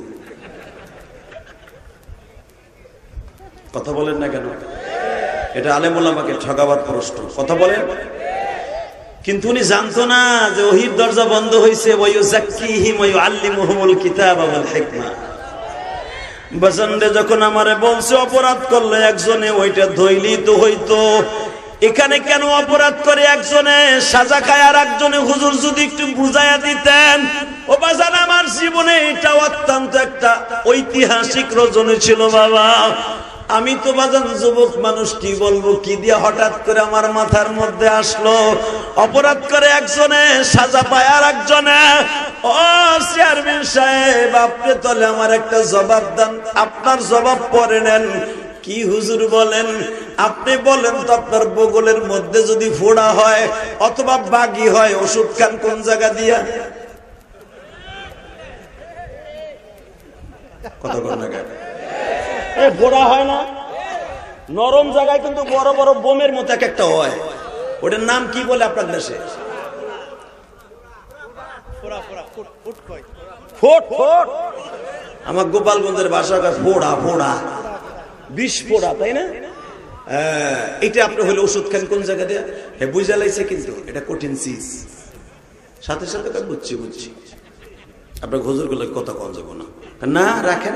কথা বলেন না কেন? এটা আলেম ওলামাকে ঠকাবার প্রশ্ন। কথা বলেন। কিন্তু উনি জানতো না যে ওহির দরজা বন্ধ হয়েছে। ওয়ায়ুযাক্কিহিম ওয়ায়ুআল্লিমুহুমুল কিতাবা ওয়াল হিকমা। বাজানরে যখন আমারে বলছে অপরাধ করলে একজনে ওইটা ধইলি তো হইতো, এখানে কেন অপরাধ করে একজনে সাজা খায় আর একজনে? হুজুর যদি একটু বুঝাইয়া দিতেন। ও বাজান আমার জীবনে এটা অত্যন্ত একটা ঐতিহাসিক রজনী ছিল বাবা। আমি তো বাজান যুবক মানুষ, কি বলবো, কি দিয়ে হঠাৎ করে আমার মাথার মধ্যে আসলো অপরাধ করে একজনে সাজা পায় আর একজনে। ও চেয়ারম্যান সাহেব আপনি তাহলে আমার একটা জবাব দেন, আপনার জবাব পরে নেন। কি হুজুর বলেন? আপনি বলেন তো আপনার বগলের মধ্যে যদি ফোড়া হয় অথবা বাগি হয় ওষুধ খান কোন জায়গা দিয়া? কত কোন জায়গা ফোড়া হয় না? নরম জায়গায় কিন্তু বড় বড় বোমের মতো এক একটা হয়। ওটার নাম কি বলে আপনার দেশে? ফোট ফোট। আমার গোপালগঞ্জের ভাষা ফোড়া ফোড়া, বিষ ফোড়া, তাই না? এটা আপনি হলে ওষুধ খান কোন জায়গা দিয়ে? হ্যাঁ বুঝা লাইছে, কিন্তু এটা কঠিন চিজ। সাথে সাথে বুঝছি বুঝছি আপনার হুজুর গুলো কথা কম যাবো না না রাখেন।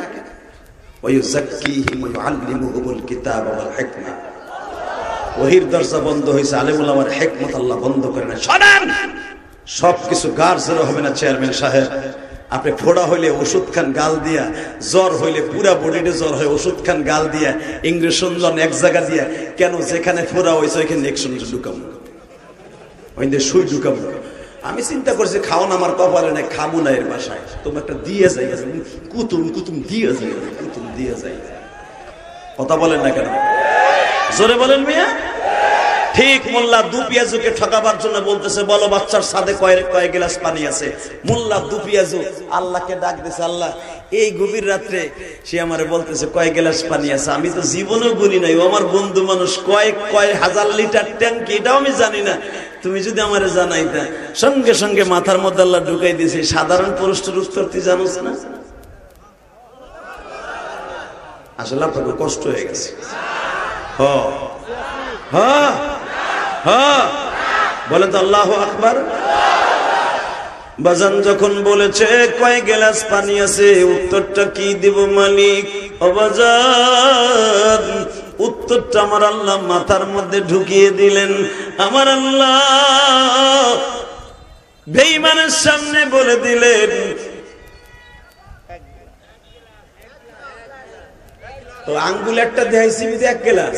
ওহির দরজা বন্ধ হয়েছে, আলেম ওলামার হিকমত আল্লাহ বন্ধ করে না। শোনেন, সবকিছু গার জোরে হবে না চেয়ারম্যান সাহেব। আপনি ফোড়া হইলে ওষুধ খান গাল দিয়া, জ্বর হইলে পুরা বডিতে জ্বর হয় ওষুধ খান গাল দিয়া, ইংরেশন এক জায়গা দিয়া। কেন? যেখানে ফোড়া হয়েছে ওইখানে ইনজেকশন ঢুকাম, ওই সুই ঢুকাম। আমি চিন্তা করছি খাওন আমার কপালে নাই, খাবো না এর বাসায়, তোমার একটা দিয়ে যাই, কুতুম কুতুম দিয়ে যাই, কুতুম দিয়ে যাই। কথা বলেন না কেন? জোরে বলেন মিয়া। ঠিক মোল্লা দু পিয়াজুকে ঠকাবার জন্য বলতেছে, বলো বাচ্চার সাথে কয় কয় গ্লাস পানি আছে? মোল্লা দু পিয়াজু আল্লাহকে ডাক দিছে, আল্লাহ এই গভীর রাত্রে সে আমারে বলতেছে কয় গ্লাস পানি আছে। আমি তো জীবনেও গুনি নাই, ও আমার বন্ধু মানুষ, কয়েক কয় হাজার লিটার ট্যাঙ্কি এটাও আমি জানি না। তুমি যদি আমারে জানাইতা, সঙ্গে সঙ্গে মাথার মধ্যে আল্লাহ ঢুকাই দিয়েছে। সাধারণ প্রশ্নের উত্তর তুই জানোস না? আসলে আপনাকে কষ্ট হয়ে গেছে। হ হ্যাঁ হ্যাঁ বলেন তো আল্লাহু আকবার। বাজান যখন বলেছে কয় গ্লাস পানি আছে, উত্তরটা কি দিব মালিক? ও বাজান উত্তরটা আমার আল্লাহ মাথার মধ্যে ঢুকিয়ে দিলেন। আমার আল্লাহ বেঈমানের সামনে বলে দিলেন, তো আঙ্গুল একটা দেখাইছি এক গ্লাস।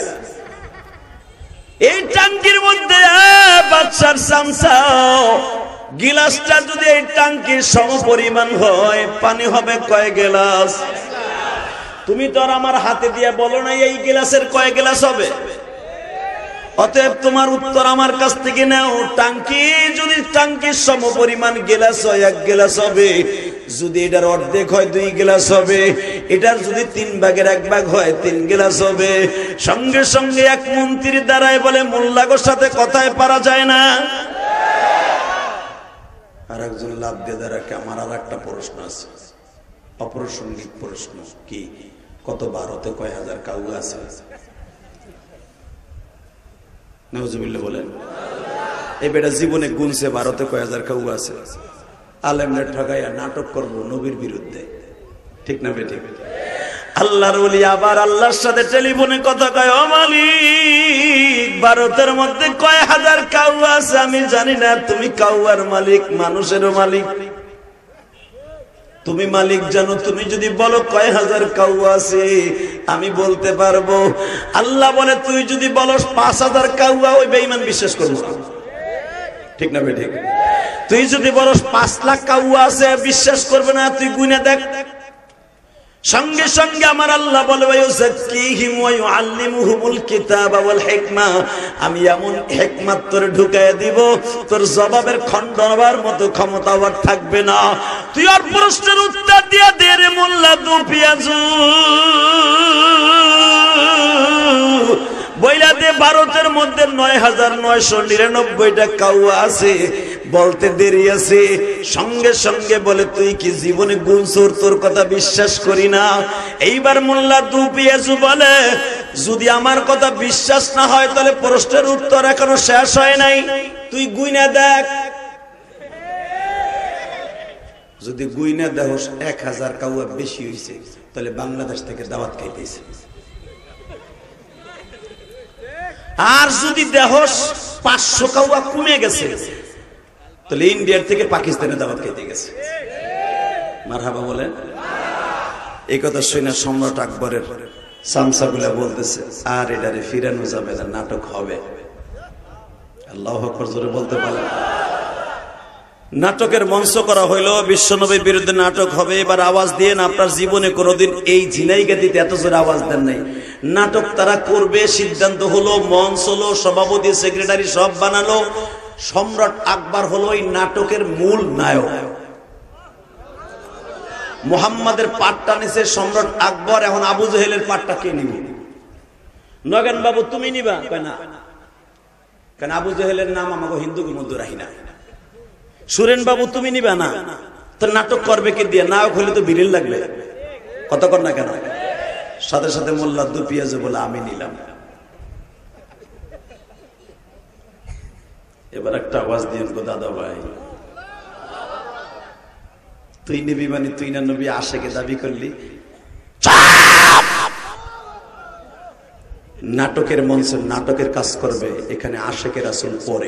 এই টাঙ্কির মধ্যে বাচ্চার চামচাও গিলাসটা যদি এই টাঙ্কির সম পরিমাণ হয়, পানি হবে কয় গ্লাস? তুমি তো আর আমার হাতে দিয়ে বলো না এই গ্লাসের কয় গ্লাস হবে। অতএব তোমার উত্তর আমার কাছ থেকে নাও। টাঙ্কি যদি টাঙ্কির সম পরিমাণ গ্লাস হয় এক গ্লাস হবে, যদি এটার অর্ধেক হয় দুই গ্লাস হবে, এটার যদি তিন ভাগের এক ভাগ হয় তিন গ্লাস হবে। সঙ্গে সঙ্গে এক মন্ত্রীর দ্বারাই বলে, মোল্লাগোর সাথে কথায় পারা যায় না। আর একজন লাভ দিয়ে দাঁড়াকে, আমার আর একটা প্রশ্ন আছে, অপ্রাসঙ্গিক প্রশ্ন। কি? কত ভারতে কয় হাজার কাউ আছে? নাউজুবিল্লাহ বলেন। এই বেটা জীবনে গুনছে ভারতে কয় হাজার কাউ আছে। আলেমদের ঠকাইয়া নাটক করবো নবীর বিরুদ্ধে, ঠিক না বেঠিক? আল্লাহর ওলি আবার আল্লাহর সাথে টেলিফোনে কথা কয়, ও মালিক ভারতের মধ্যে কয় হাজার কাউয়া আছে আমি জানি না, তুমি কাউয়ার মালিক, মানুষেরও মালিক। তুমি মালিক জানো, তুমি যদি বলো কয় হাজার কাউয়া আছে আমি বলতে পারবো। আল্লাহ বলে তুই যদি বলো পাঁচ হাজার কাউয়া, ওই বেঈমান বিশ্বাস করবো। ঠিক না বেঠিক? তুই যদি বলো পাঁচ লাখ কাউয়া আছে বিশ্বাস করবে না, তুই গুনে দেখ। সঙ্গে সঙ্গে আমার আল্লাহ বলে আমি এমন হিকমত তোরে ঢুকাইয়া দিব, তোর জবাবের খণ্ডনার মতো ক্ষমতা আর থাকবে না। তুই আর প্রশ্নের উত্তর দিয়া দে রে মোল্লা দু পিয়াজু বইলা দে। ভারতের মধ্যে নয় হাজার নয়শো নিরানব্বইটা কাউয়া আছে, বলতে দেরি আছে। সঙ্গে সঙ্গে বলে তুই কি জীবনে গুনসুর, তোর কথা বিশ্বাস করি না। এইবার মোল্লা দু পিয়াজু বলে যদি আমার কথা বিশ্বাস না হয় তাহলে প্রশ্নের উত্তর এখনো শেষ হয় নাই, তুই গুইনা দেখ। যদি গুইনা দেখোস এক হাজার কাউয়া বেশি হয়েছে, তাহলে বাংলাদেশ থেকে দাওয়াত খাইতেছে। আর যদি দেখোস পাঁচশো কাউয়া কমে গেছে, তাহলে ইন্ডিয়ার থেকে পাকিস্তানে দাওয়াত খাইতে গেছে। মারহাবা বলেন। এই কথা শুনে সম্রাট আকবরের সামসাগুলা বলতেছে আর এটারে ফিরানো যাবে না, নাটক হবে। আল্লাহু আকবার জোরে বলতে পারেন। নাটকের মঞ্চ করা হইল, বিশ্বনবীর বিরুদ্ধে নাটক হবে। এবার আওয়াজ দিয়ে না, আপনার জীবনে কোনোদিন এই ঝিনাইগাতিতে এত জোরে আওয়াজ দেন নাই। নাটক তারা করবে, সিদ্ধান্ত হলো, মঞ্চ হলো, সভাপতি সেক্রেটারি সব বানালো। সম্রাট আকবর হলো এই নাটকের মূল নায়ক। মুহাম্মাদের পাটটা নিছে সম্রাট আকবর, এখন আবু জেহেলের পাটটা কে নিবে? নগেন বাবু তুমি নিবা? না, কেন আবু জেহেলের নাম আমাকে হিন্দুদের মধ্যে রাখি না। সুরেন বাবু তুমি নিবা? না। তো নাটক করবে কে দিয়ে? নায়ক হলে তো বিড়িল লাগবে, কতক্ষণ না কেন? সাথে সাথে মোল্লা দু পিয়াজু বলে আমি নিলাম। এবার একটা আওয়াজ দিয়ে দাদা ভাই তুই নিবি মানে তুই না নবী আশেকে দাবি করলি। নাটকের মঞ্চে নাটকের কাজ করবে, এখানে আশেকে রাসূল পরে।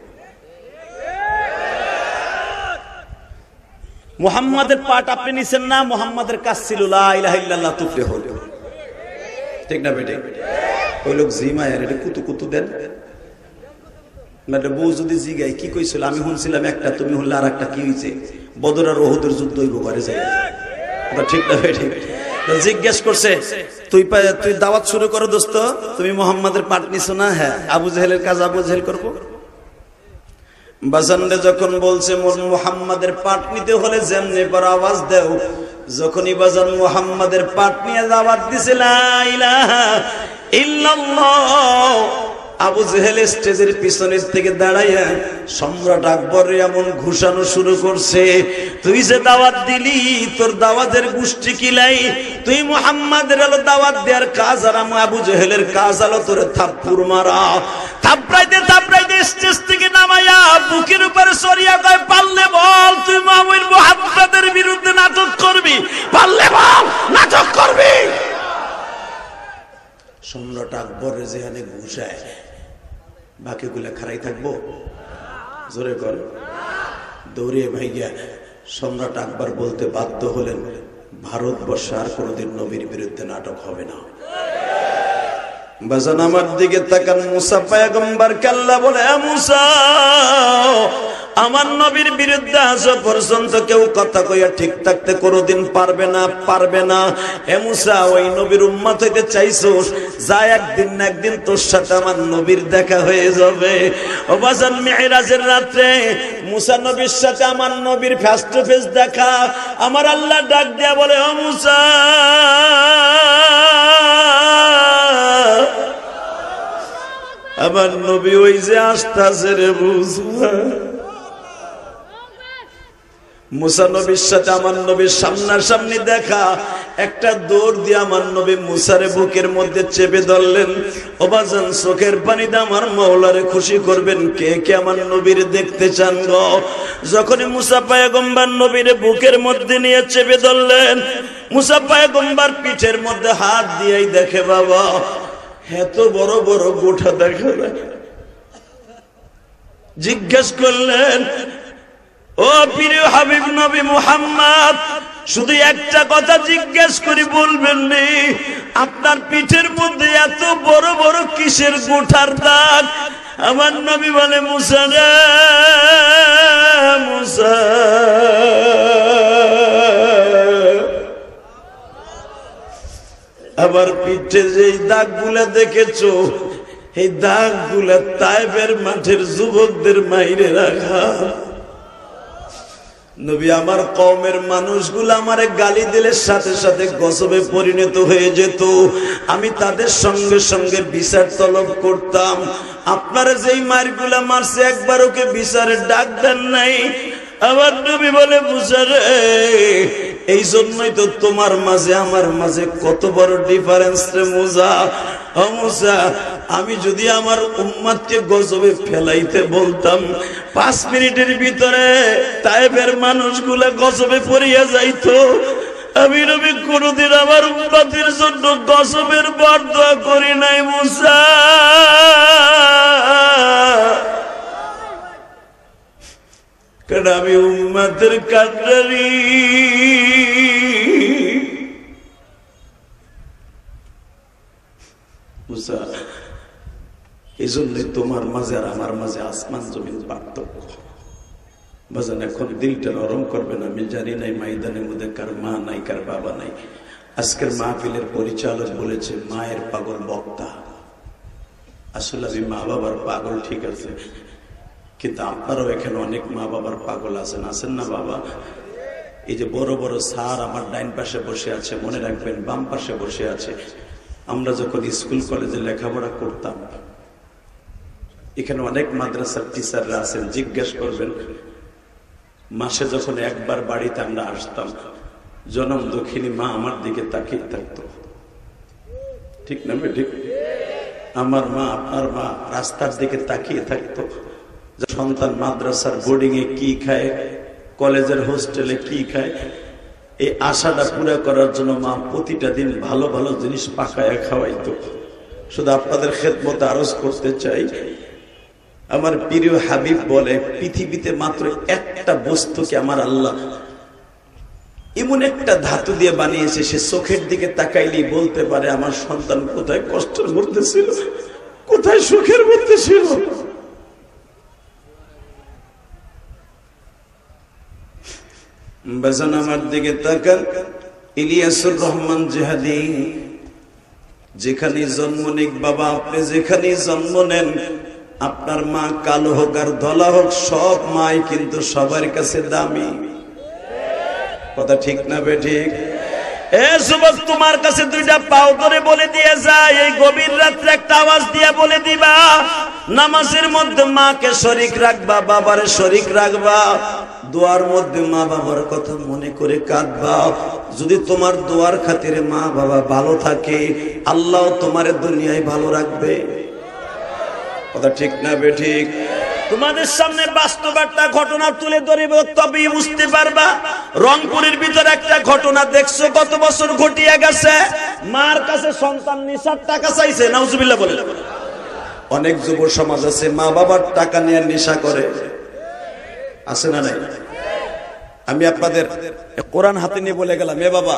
মুহাম্মাদের পাঠ আপনি নিছেন না, মুহাম্মাদের কাজ ছিল লা ইলাহা ইল্লাল্লাহ তুফলিহ। ঠিক না বেটে? ওই লোক জিমায়ের এটা কুতু কুতু দেন। মানে বউ যদি জিগাই কি কইছিল, আমি শুনছিলাম একটা, তুমি শুনলে আর একটা, কি হয়েছে? বদর আর উহুদের যুদ্ধ হইব ঘরে যাই। ঠিক না বেটে? জিজ্ঞেস করছে তুই তুই দাওয়াত শুরু করো দোস্ত, তুমি মুহাম্মাদের পাঠ নিছো না? হ্যাঁ। আবু জেহেলের কাজ আবু জেহেল করবো। বাজানরে যখন বলছে মুহাম্মাদের পাঠ নিতে হলে যেমনি পর আওয়াজ দেও, যখনই বাজান মুহাম্মাদের পাঠ নিয়ে দাওয়াত দিছে লা ইলাহা ইল্লাল্লাহ, আবু জেহেল স্টেজের পিছনের থেকে দাঁড়াইয়া সম্রাট আকবর এমন ঘুষানো শুরু করছে, তুই যে দাওয়াত দিলি তোর দাওয়াতের গোষ্ঠী কিলাই, তুই মুহাম্মাদের আলো দাওয়াত দেওয়ার কাজ আর আমি আবু জেহেলের কাজ আলো তোরে থাপ্পড় মারা। থাপড়াইতে থাপড়াইতে স্টেজ থেকে নামাইয়া বুকের উপরে সরিয়া কয় পারলে বল তুই মামুন মুহাম্মাদের বিরুদ্ধে নাটক করবি, পারলে বল নাটক করবি। সম্রাট আকবর যেখানে ঘুষায় বাকিগুলা খারাই থাকবো? জোরে কর। দৌড়িয়ে ভাইয়া সম্রাট আকবর বলতে বাধ্য হলেন ভারতবর্ষে আর কোনোদিন নবীর বিরুদ্ধে নাটক হবে না। বাজান আমার দিকে তাকান, মুসা পয়গম্বর আল্লাহ বলে মুসা আমার নবীর বিরুদ্ধে আজ পর্যন্ত কেউ কথা কইয়া ঠিক থাকতে কোনোদিন পারবে না, পারবে না। এ মুসা ওই নবীর উম্মত হইতে চাইছোস, যা একদিন না একদিন তোর সাথে আমার নবীর দেখা হয়ে যাবে। ও বাজান মিরাজের রাত্রে মুসা নবীর সাথে আমার নবীর ফেস টু ফেস দেখা। আমার আল্লাহ ডাক দেয়া বলে ও মুসা আমার নবী ওই যে আসতেছে রে মুসা। মুসা নবীর সাথে আমার নবীর সামনাসামনি দেখা, একটা দৌড় দিয়ে আমার নবী মুসারে বুকের মধ্যে চেপে ধরলেন। ও বাজান চোখের পানিতে আমার মাওলারে খুশি করবেন, কে কে আমার নবীর দেখতে চান গো। যখনই মুসা পয়গম্বর নবীর বুকের মধ্যে নিয়ে চেপে ধরলেন, মুসা পয়গম্বর পিঠের মধ্যে হাত দিয়েই দেখে বাবা এত বড় বড় গোটা দেখা যায়। জিজ্ঞেস করলেন, ও প্রিয় হাবিব নবী মুহাম্মদ, শুধু একটা কথা জিজ্ঞেস করি, বলবেন নি আপনার পিঠের মধ্যে এত বড় বড় কিসের গোটার দাগ? আমার নবী বলে, মুসা রে মুসা, আবার পিঠে যেই দাগ গুলা দেখেছো, এই দাগ গুলা তায়েবের মাঠের যুবকদের মাইরে রাখা। নবী, আমার কওমের মানুষগুলো আমারে গালি দিলে সাথে সাথে গজবে পরিণত হয়ে যেত, আমি তাদের সঙ্গে সঙ্গে বিচার তলব করতাম। আপনারা যেই মারগুলা মারছে একবার ওকে বিচারের ডাক দেন নাই। আমার নবী বলে, মুসা রে, এই জন্যই তো তোমার মাঝে আমার মাঝে কত বড় ডিফারেন্স রে মুসা। ও মুসা, আমি যদি আমার উম্মতকে গজবে ফেলাইতে বলতাম, পাঁচ মিনিটের ভিতরে তায়েবের মানুষগুলা গজবে পড়িয়া যাইতো। আমি নবী কোনদিন আমার উম্মতের জন্য গজবের বরদোয়া করি নাই মুসা। কারণ আমি উম্মতের কান্ডারি। মুসা, এই জন্যই তোমার মাঝে আর আমার মাঝে আসমান জমিন পার্থক্য। বাজান, এখন দিলটা নরম করবেন। আমি জানি নাই ময়দানের মধ্যে কার মা নাই, কার বাবা নাই। আজকের মাহফিলের পরিচালক বলেছে মায়ের পাগল বক্তা। আসলে আমি মা বাবার পাগল, ঠিক আছে, কিন্তু আপনারাও এখানে অনেক মা বাবার পাগল আছেন, আছেন না বাবা? এই যে বড় বড় স্যার আমার ডাইন পাশে বসে আছে, মনে রাখবেন বাম পাশে বসে আছে। আমরা যখন স্কুল কলেজে লেখাপড়া করতাম, এখানে অনেক মাদ্রাসার টিচাররা আছেন, জিজ্ঞেস করবেন, মাসে যখন একবার বাড়িতে আমরা আসতাম, জনম দক্ষিণী মা আমার দিকে তাকিয়ে থাকতো, ঠিক না ঠিক? আমার মা, আপনার মা রাস্তার দিকে তাকিয়ে থাকতো, সন্তান মাদ্রাসার বোর্ডিং এ কি খায়, কলেজের হোস্টেলে কি খায়। এই আশাটা পুরো করার জন্য মা প্রতিটা দিন ভালো ভালো জিনিস পাকায় খাওয়াইতো। শুধু আপনাদের খেদমতে আরজ করতে চাই, আমার প্রিয় হাবিব বলে, পৃথিবীতে মাত্র একটা বস্তুকে আমার আল্লাহ এমন একটা ধাতু দিয়ে বানিয়েছে, সে চোখের দিকে তাকাইলেই বলতে পারে আমার সন্তান কোথায় কষ্টের মধ্যে ছিল, কোথায় সুখের মধ্যে ছিল। বাজান, আমার দিকে তাকান, ইলিয়াসুর রহমান জিহাদি, যেখানে জন্ম নিক বাবা, আপনি যেখানে জন্ম নেন, আপনার মা কালো হোক আর ধলা হোক, সব মাই কিন্তু সবার কাছে দামি। কথা ঠিক না বে ঠিক? এ যুবক, তোমার কাছে দুইটা পাও ধরে বলে দিয়ে যায়, এই গভীর রাত্রে একটা আওয়াজ দিয়ে বলে দিবা, নামাজের মধ্যে মাকে শরীক রাখবা, বাবারে শরীক রাখবা, দোয়ার মধ্যে মা বাবার কথা মনে করে কাঁদবা। যদি তোমার দোয়ার খাতিরে মা বাবা ভালো থাকে, আল্লাহ তোমার দুনিয়ায় ভালো রাখবে। কথা ঠিক না বে ঠিক? তোমাদের সামনে বাস্তব একটা ঘটনা তুলে ধরিব, তবেই বুঝতে পারবা। রংপুরের ভিতরে একটা ঘটনা দেখছো, কত বছর ঘটিয়ে গেছে। মার কাছে সন্তান নেশার টাকা চাইছে, নাউজুবিল্লাহ বলে। অনেক যুব সমাজ আছে মা বাবার টাকা নিয়ে নেশা করে, আছে না নাই? আমি আপনাদের কোরআন হাতে নিয়ে বলে গেলাম, এ বাবা,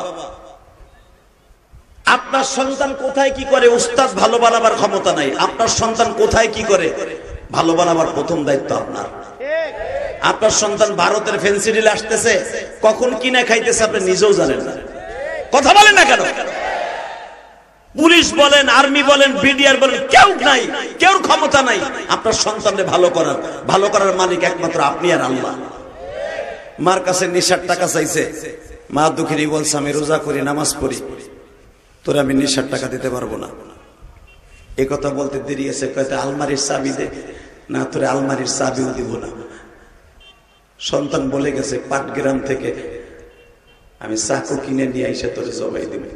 আপনার সন্তান কোথায় কি করে উস্তাদ ভালো বানাবার ক্ষমতা নাই। আপনার সন্তান কোথায় কি করে ভালো বানাবার প্রথম দায়িত্ব আপনার। আপনার সন্তান ভারতের ফ্যান্সি ডিল আসতেছে, কখন কিনে খাইতেছে আপনি নিজেও জানেন না। কথা বলেন না কেন? পুলিশ বলেন, আর্মি বলেন, বিডিআর বলেন, কেউ নাই, কেউ ক্ষমতা নাই আপনার সন্তানকে ভালো করার। ভালো করার মালিক একমাত্র আপনি আর আল্লাহ। মার কাছে নেশার টাকা চাইছে, মা দুঃখিনী বলছে, আমি রোজা করি, নামাজ পড়ি, তোরে আমি নেশার টাকা দিতে পারবো না। এই কথা বলতে দেরি আছে, কয়টা আলমারির চাবি দে, না তোরে আলমারির চাবিও দিব না। সন্তান বলে গেছে পাটগ্রাম থেকে আমি চাকু কিনে নিয়ে এসে তোরে জবাই দিব।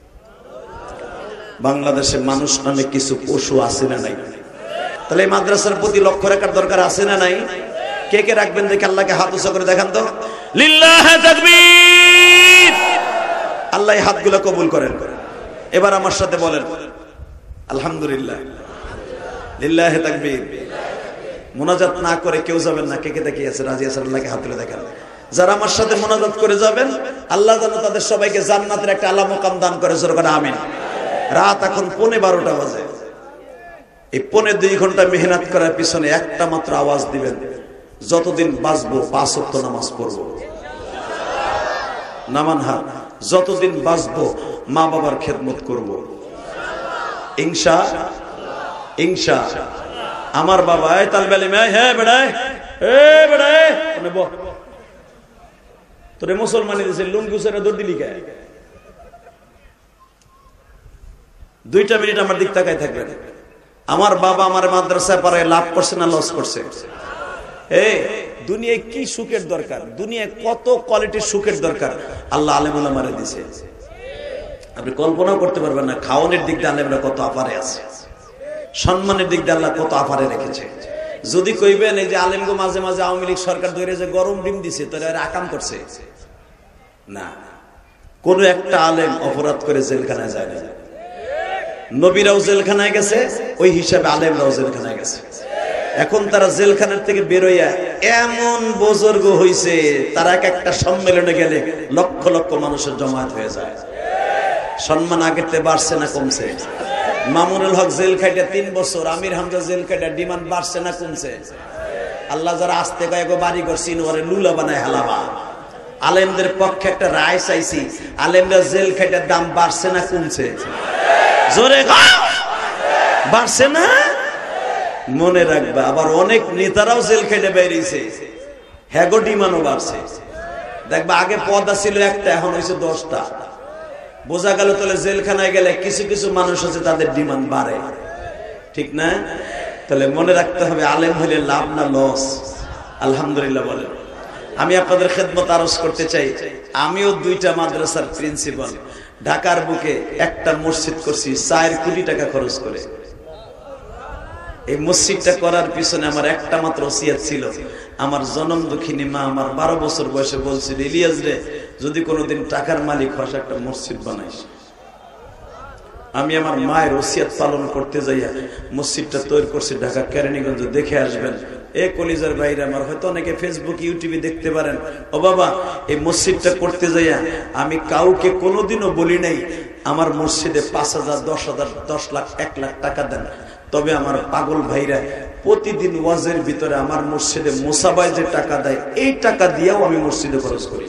বাংলাদেশে মানুষ নামে কিছু পশু আছে না নাই? তাহলে এই মাদ্রাসার প্রতি লক্ষ্য রাখার দরকার আছে না নাই? কে কে রাখবেন দেখে আল্লাহকে হাত উঁচু করে দেখান তো। লিল্লাহি তাকবীর। আল্লাহ হাতগুলো কবুল করেন। এবার আমার সাথে বলেন, আলহামদুলিল্লাহ, লিল্লাহি তাকবীর। মুনাজাত না করে কেউ যাবেন না। কে কে তাকিয়ে আছে? রাজি আছেন? আল্লাহকে হাত তুলে দেখান। যারা আমার সাথে মুনাজাত করে যাবেন, আল্লাহ যেন তাদের সবাইকে জান্নাতের একটা আলা মুকাম দান করে। জোরে করে আমিন। রাত এখন পৌনে বারোটা বাজে। এই পৌনে দুই ঘন্টা মেহনত করার পিছনে একটা মাত্র আওয়াজ দিবেন, যতদিন বাঁচবো পাঁচ ওয়াক্ত নামাজ পড়বো। নামান হাত। যতদিন বাঁচবো মা বাবার খেদমত করব ইনশা ইনশা। আমার বাবা এই তালবেলি মে হে বেড়ায় এ বেড়ায় তোরে মুসলমানি দিছে লুঙ্গুসেরা দৌড় দিলি কে? দুইটা মিনিট আমার দিক তাকায় থাকবেন। আমার বাবা আমার মাদ্রাসায় পড়ায় লাভ করছে না লস করছে? এই দুনিয়ায় কি সুখের দরকার, দুনিয়ায় কত কোয়ালিটির সুখের দরকার আল্লাহ আলেম ওলামারে দিয়েছে। আপনি কল্পনাও করতে পারবেন না। খাওয়ানোর দিক দিয়ে আলেমরা কত আপারে আছে, সম্মানের দিক দিয়ে আল্লাহ কত আপারে রেখেছে। যদি কইবেন এই যে আলেমগো মাঝে মাঝে আওয়ামী লীগ সরকার ধরে যে গরম ডিম দিছে তাহলে আর আকাম করছে না। কোন একটা আলেম অপরাধ করে জেলখানায় যায় না। নবীরাও জেলখানায় গেছে, ওই হিসাবে আলেমরাও জেলখানায় গেছে। এখন তারা জেলখানার থেকে বেরোইয়া এমন বুজুর্গ হইছে, তারা এক একটা সম্মেলনে গেলে লক্ষ লক্ষ মানুষের জমায়েত হয়ে যায়। সম্মান আগের থেকে বাড়ছে না কমছে? মামুনুল হক জেল খাইটা তিন বছর, আমির হামজা জেল খাইটা ডিমান্ড বাড়ছে না কমছে? আল্লাহ যারা আসতে কয়েক বাড়ি করছি ওরে লুলা বানায় হালাবা। আলেমদের পক্ষে একটা রায় চাইছি, আলেমরা জেল খাইটার দাম বাড়ছে না কমছে? জোরে বাড়ছে না? মনে রাখবা, আবার অনেক নেতারাও জেল খাইটে বেরিয়েছে, হ্যাগো ডিমান্ডও বাড়ছে। দেখবা আগে পদা ছিল একটা, এখন হয়েছে দশটা। বোঝা গেল তাহলে জেলখানায় গেলে কিছু কিছু মানুষ আছে তাদের ডিমান্ড বাড়ে, ঠিক না? তাহলে মনে রাখতে হবে আলেম হইলে লাভ না লস। আলহামদুলিল্লাহ বলেন। আমি আপনাদের খেদমত আরজ করতে চাই, আমিও দুইটা মাদ্রাসার প্রিন্সিপাল, ঢাকার বুকে একটা মসজিদ করছি চার কোটি টাকা খরচ করে। এই মসজিদটা করার পিছনে আমার একটা মাত্র ওসিয়ত ছিল। আমার জনম দুঃখিনী মা আমার বারো বছর বয়সে বলছিল, ইলিয়াস রে যদি কোনোদিন টাকার মালিক হস একটা মসজিদ বানাইস। আমি আমার মায়ের ওসিয়ত পালন করতে যাইয়া মসজিদটা তৈরি করছি ঢাকা কেরানীগঞ্জ। দেখে আসবেন এ কলিজার বাইরে আমার, হয়তো অনেকে ফেসবুক ইউটিউবে দেখতে পারেন। ও বাবা, এই মসজিদটা করতে যাইয়া আমি কাউকে কোনোদিনও বলি নাই আমার মসজিদে পাঁচ হাজার দশ হাজার দশ লাখ এক লাখ টাকা দেন। তবে আমার পাগল ভাইরা প্রতিদিন ওয়াজের ভিতরে আমার মসজিদে মোসাবায় যে টাকা দেয়, এই টাকা দিয়েও আমি মসজিদে খরচ করি।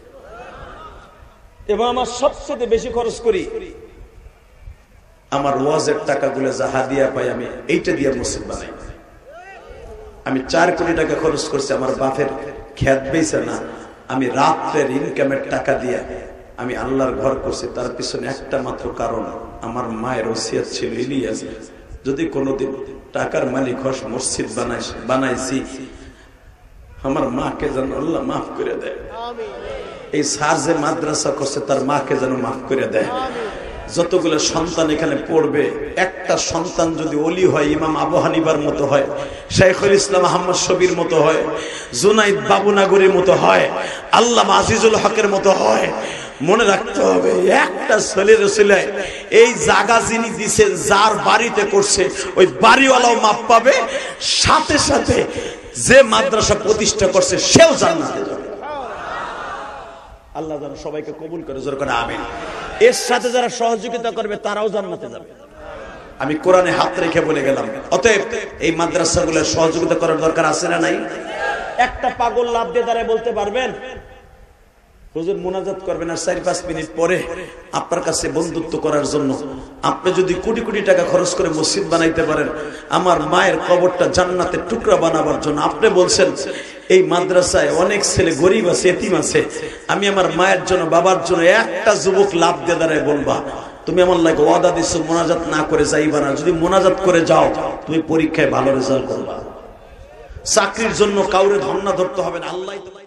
এবং আমার সবচেয়ে বেশি খরচ করি আমার ওয়াজের টাকাগুলো যা হাদিয়া পাই আমি এইটা দিয়ে মসজিদ বানাই। আমি চার কোটি টাকা খরচ করছি আমার বাপের খেত বেচে না, আমি রাত্রের ইনকামের টাকা দিয়ে আমি আল্লাহর ঘর করছি। তার পিছনে একটা মাত্র কারণ, আমার মায়ের ওসিয়ত ছিল, ইলিয়াস যদি কোনোদিন টাকার মালিক হস মসজিদ বানাইস বানাইছি আমার মাকে যেন আল্লাহ মাফ করে দেয়। এই স্যার যে মাদ্রাসা করছে তার মাকে যেন মাফ করে দেয়। যতগুলো সন্তান এখানে পড়বে, একটা সন্তান যদি ওলি হয়, ইমাম আবু হানিফার মতো হয়, শাইখুল ইসলাম আহমদ শবীর মতো হয়, জুনাইদ বাবুনাগরীর মতো হয়, আল্লামা আজিজুল হকের মতো হয়, মনে রাখতে হবে একটা ছেলের ছেলে এই জায়গা যিনি দিচ্ছেন, যার বাড়িতে করছে ওই বাড়িওয়ালাও মাপ পাবে, সাথে সাথে যে মাদ্রাসা প্রতিষ্ঠা করছে সেও জান্নাতে যাবে। আল্লাহ যেন সবাইকে কবুল করে, জোর করে আমিন। এর সাথে যারা সহযোগিতা করবে তারাও জান্নাতে যাবে। আমি কোরআনে হাত রেখে বলে গেলাম, অতএব এই মাদ্রাসাগুলোর সহযোগিতা করার দরকার আছে না নাই? একটা পাগল লাভ দিয়ে দাঁড়ায় বলতে পারবেন হুজুর মুনাজাত করবেন, আর চার পাঁচ মিনিট পরে আপনার কাছে বন্ধুত্ব করার জন্য আপনি যদি কোটি কোটি টাকা খরচ করে মসজিদ বানাইতে পারেন, আমার মায়ের কবরটা জান্নাতের টুকরা বানাবার জন্য, আপনি বলছেন এই মাদ্রাসায় অনেক ছেলে গরিব আছে, এতিম আছে, আমি আমার মায়ের জন্য বাবার জন্য একটা যুবক লাভ দিয়ে দাঁড়ায় বলবা তুমি আমার লাগে ওয়াদা দিচ্ছ মোনাজাত না করে যাইবা না, যদি মোনাজাত করে যাও তুমি পরীক্ষায় ভালো রেজাল্ট করবা। চাকরির জন্য কাউরে ধর্ণা ধরতে হবে না, আল্লাহ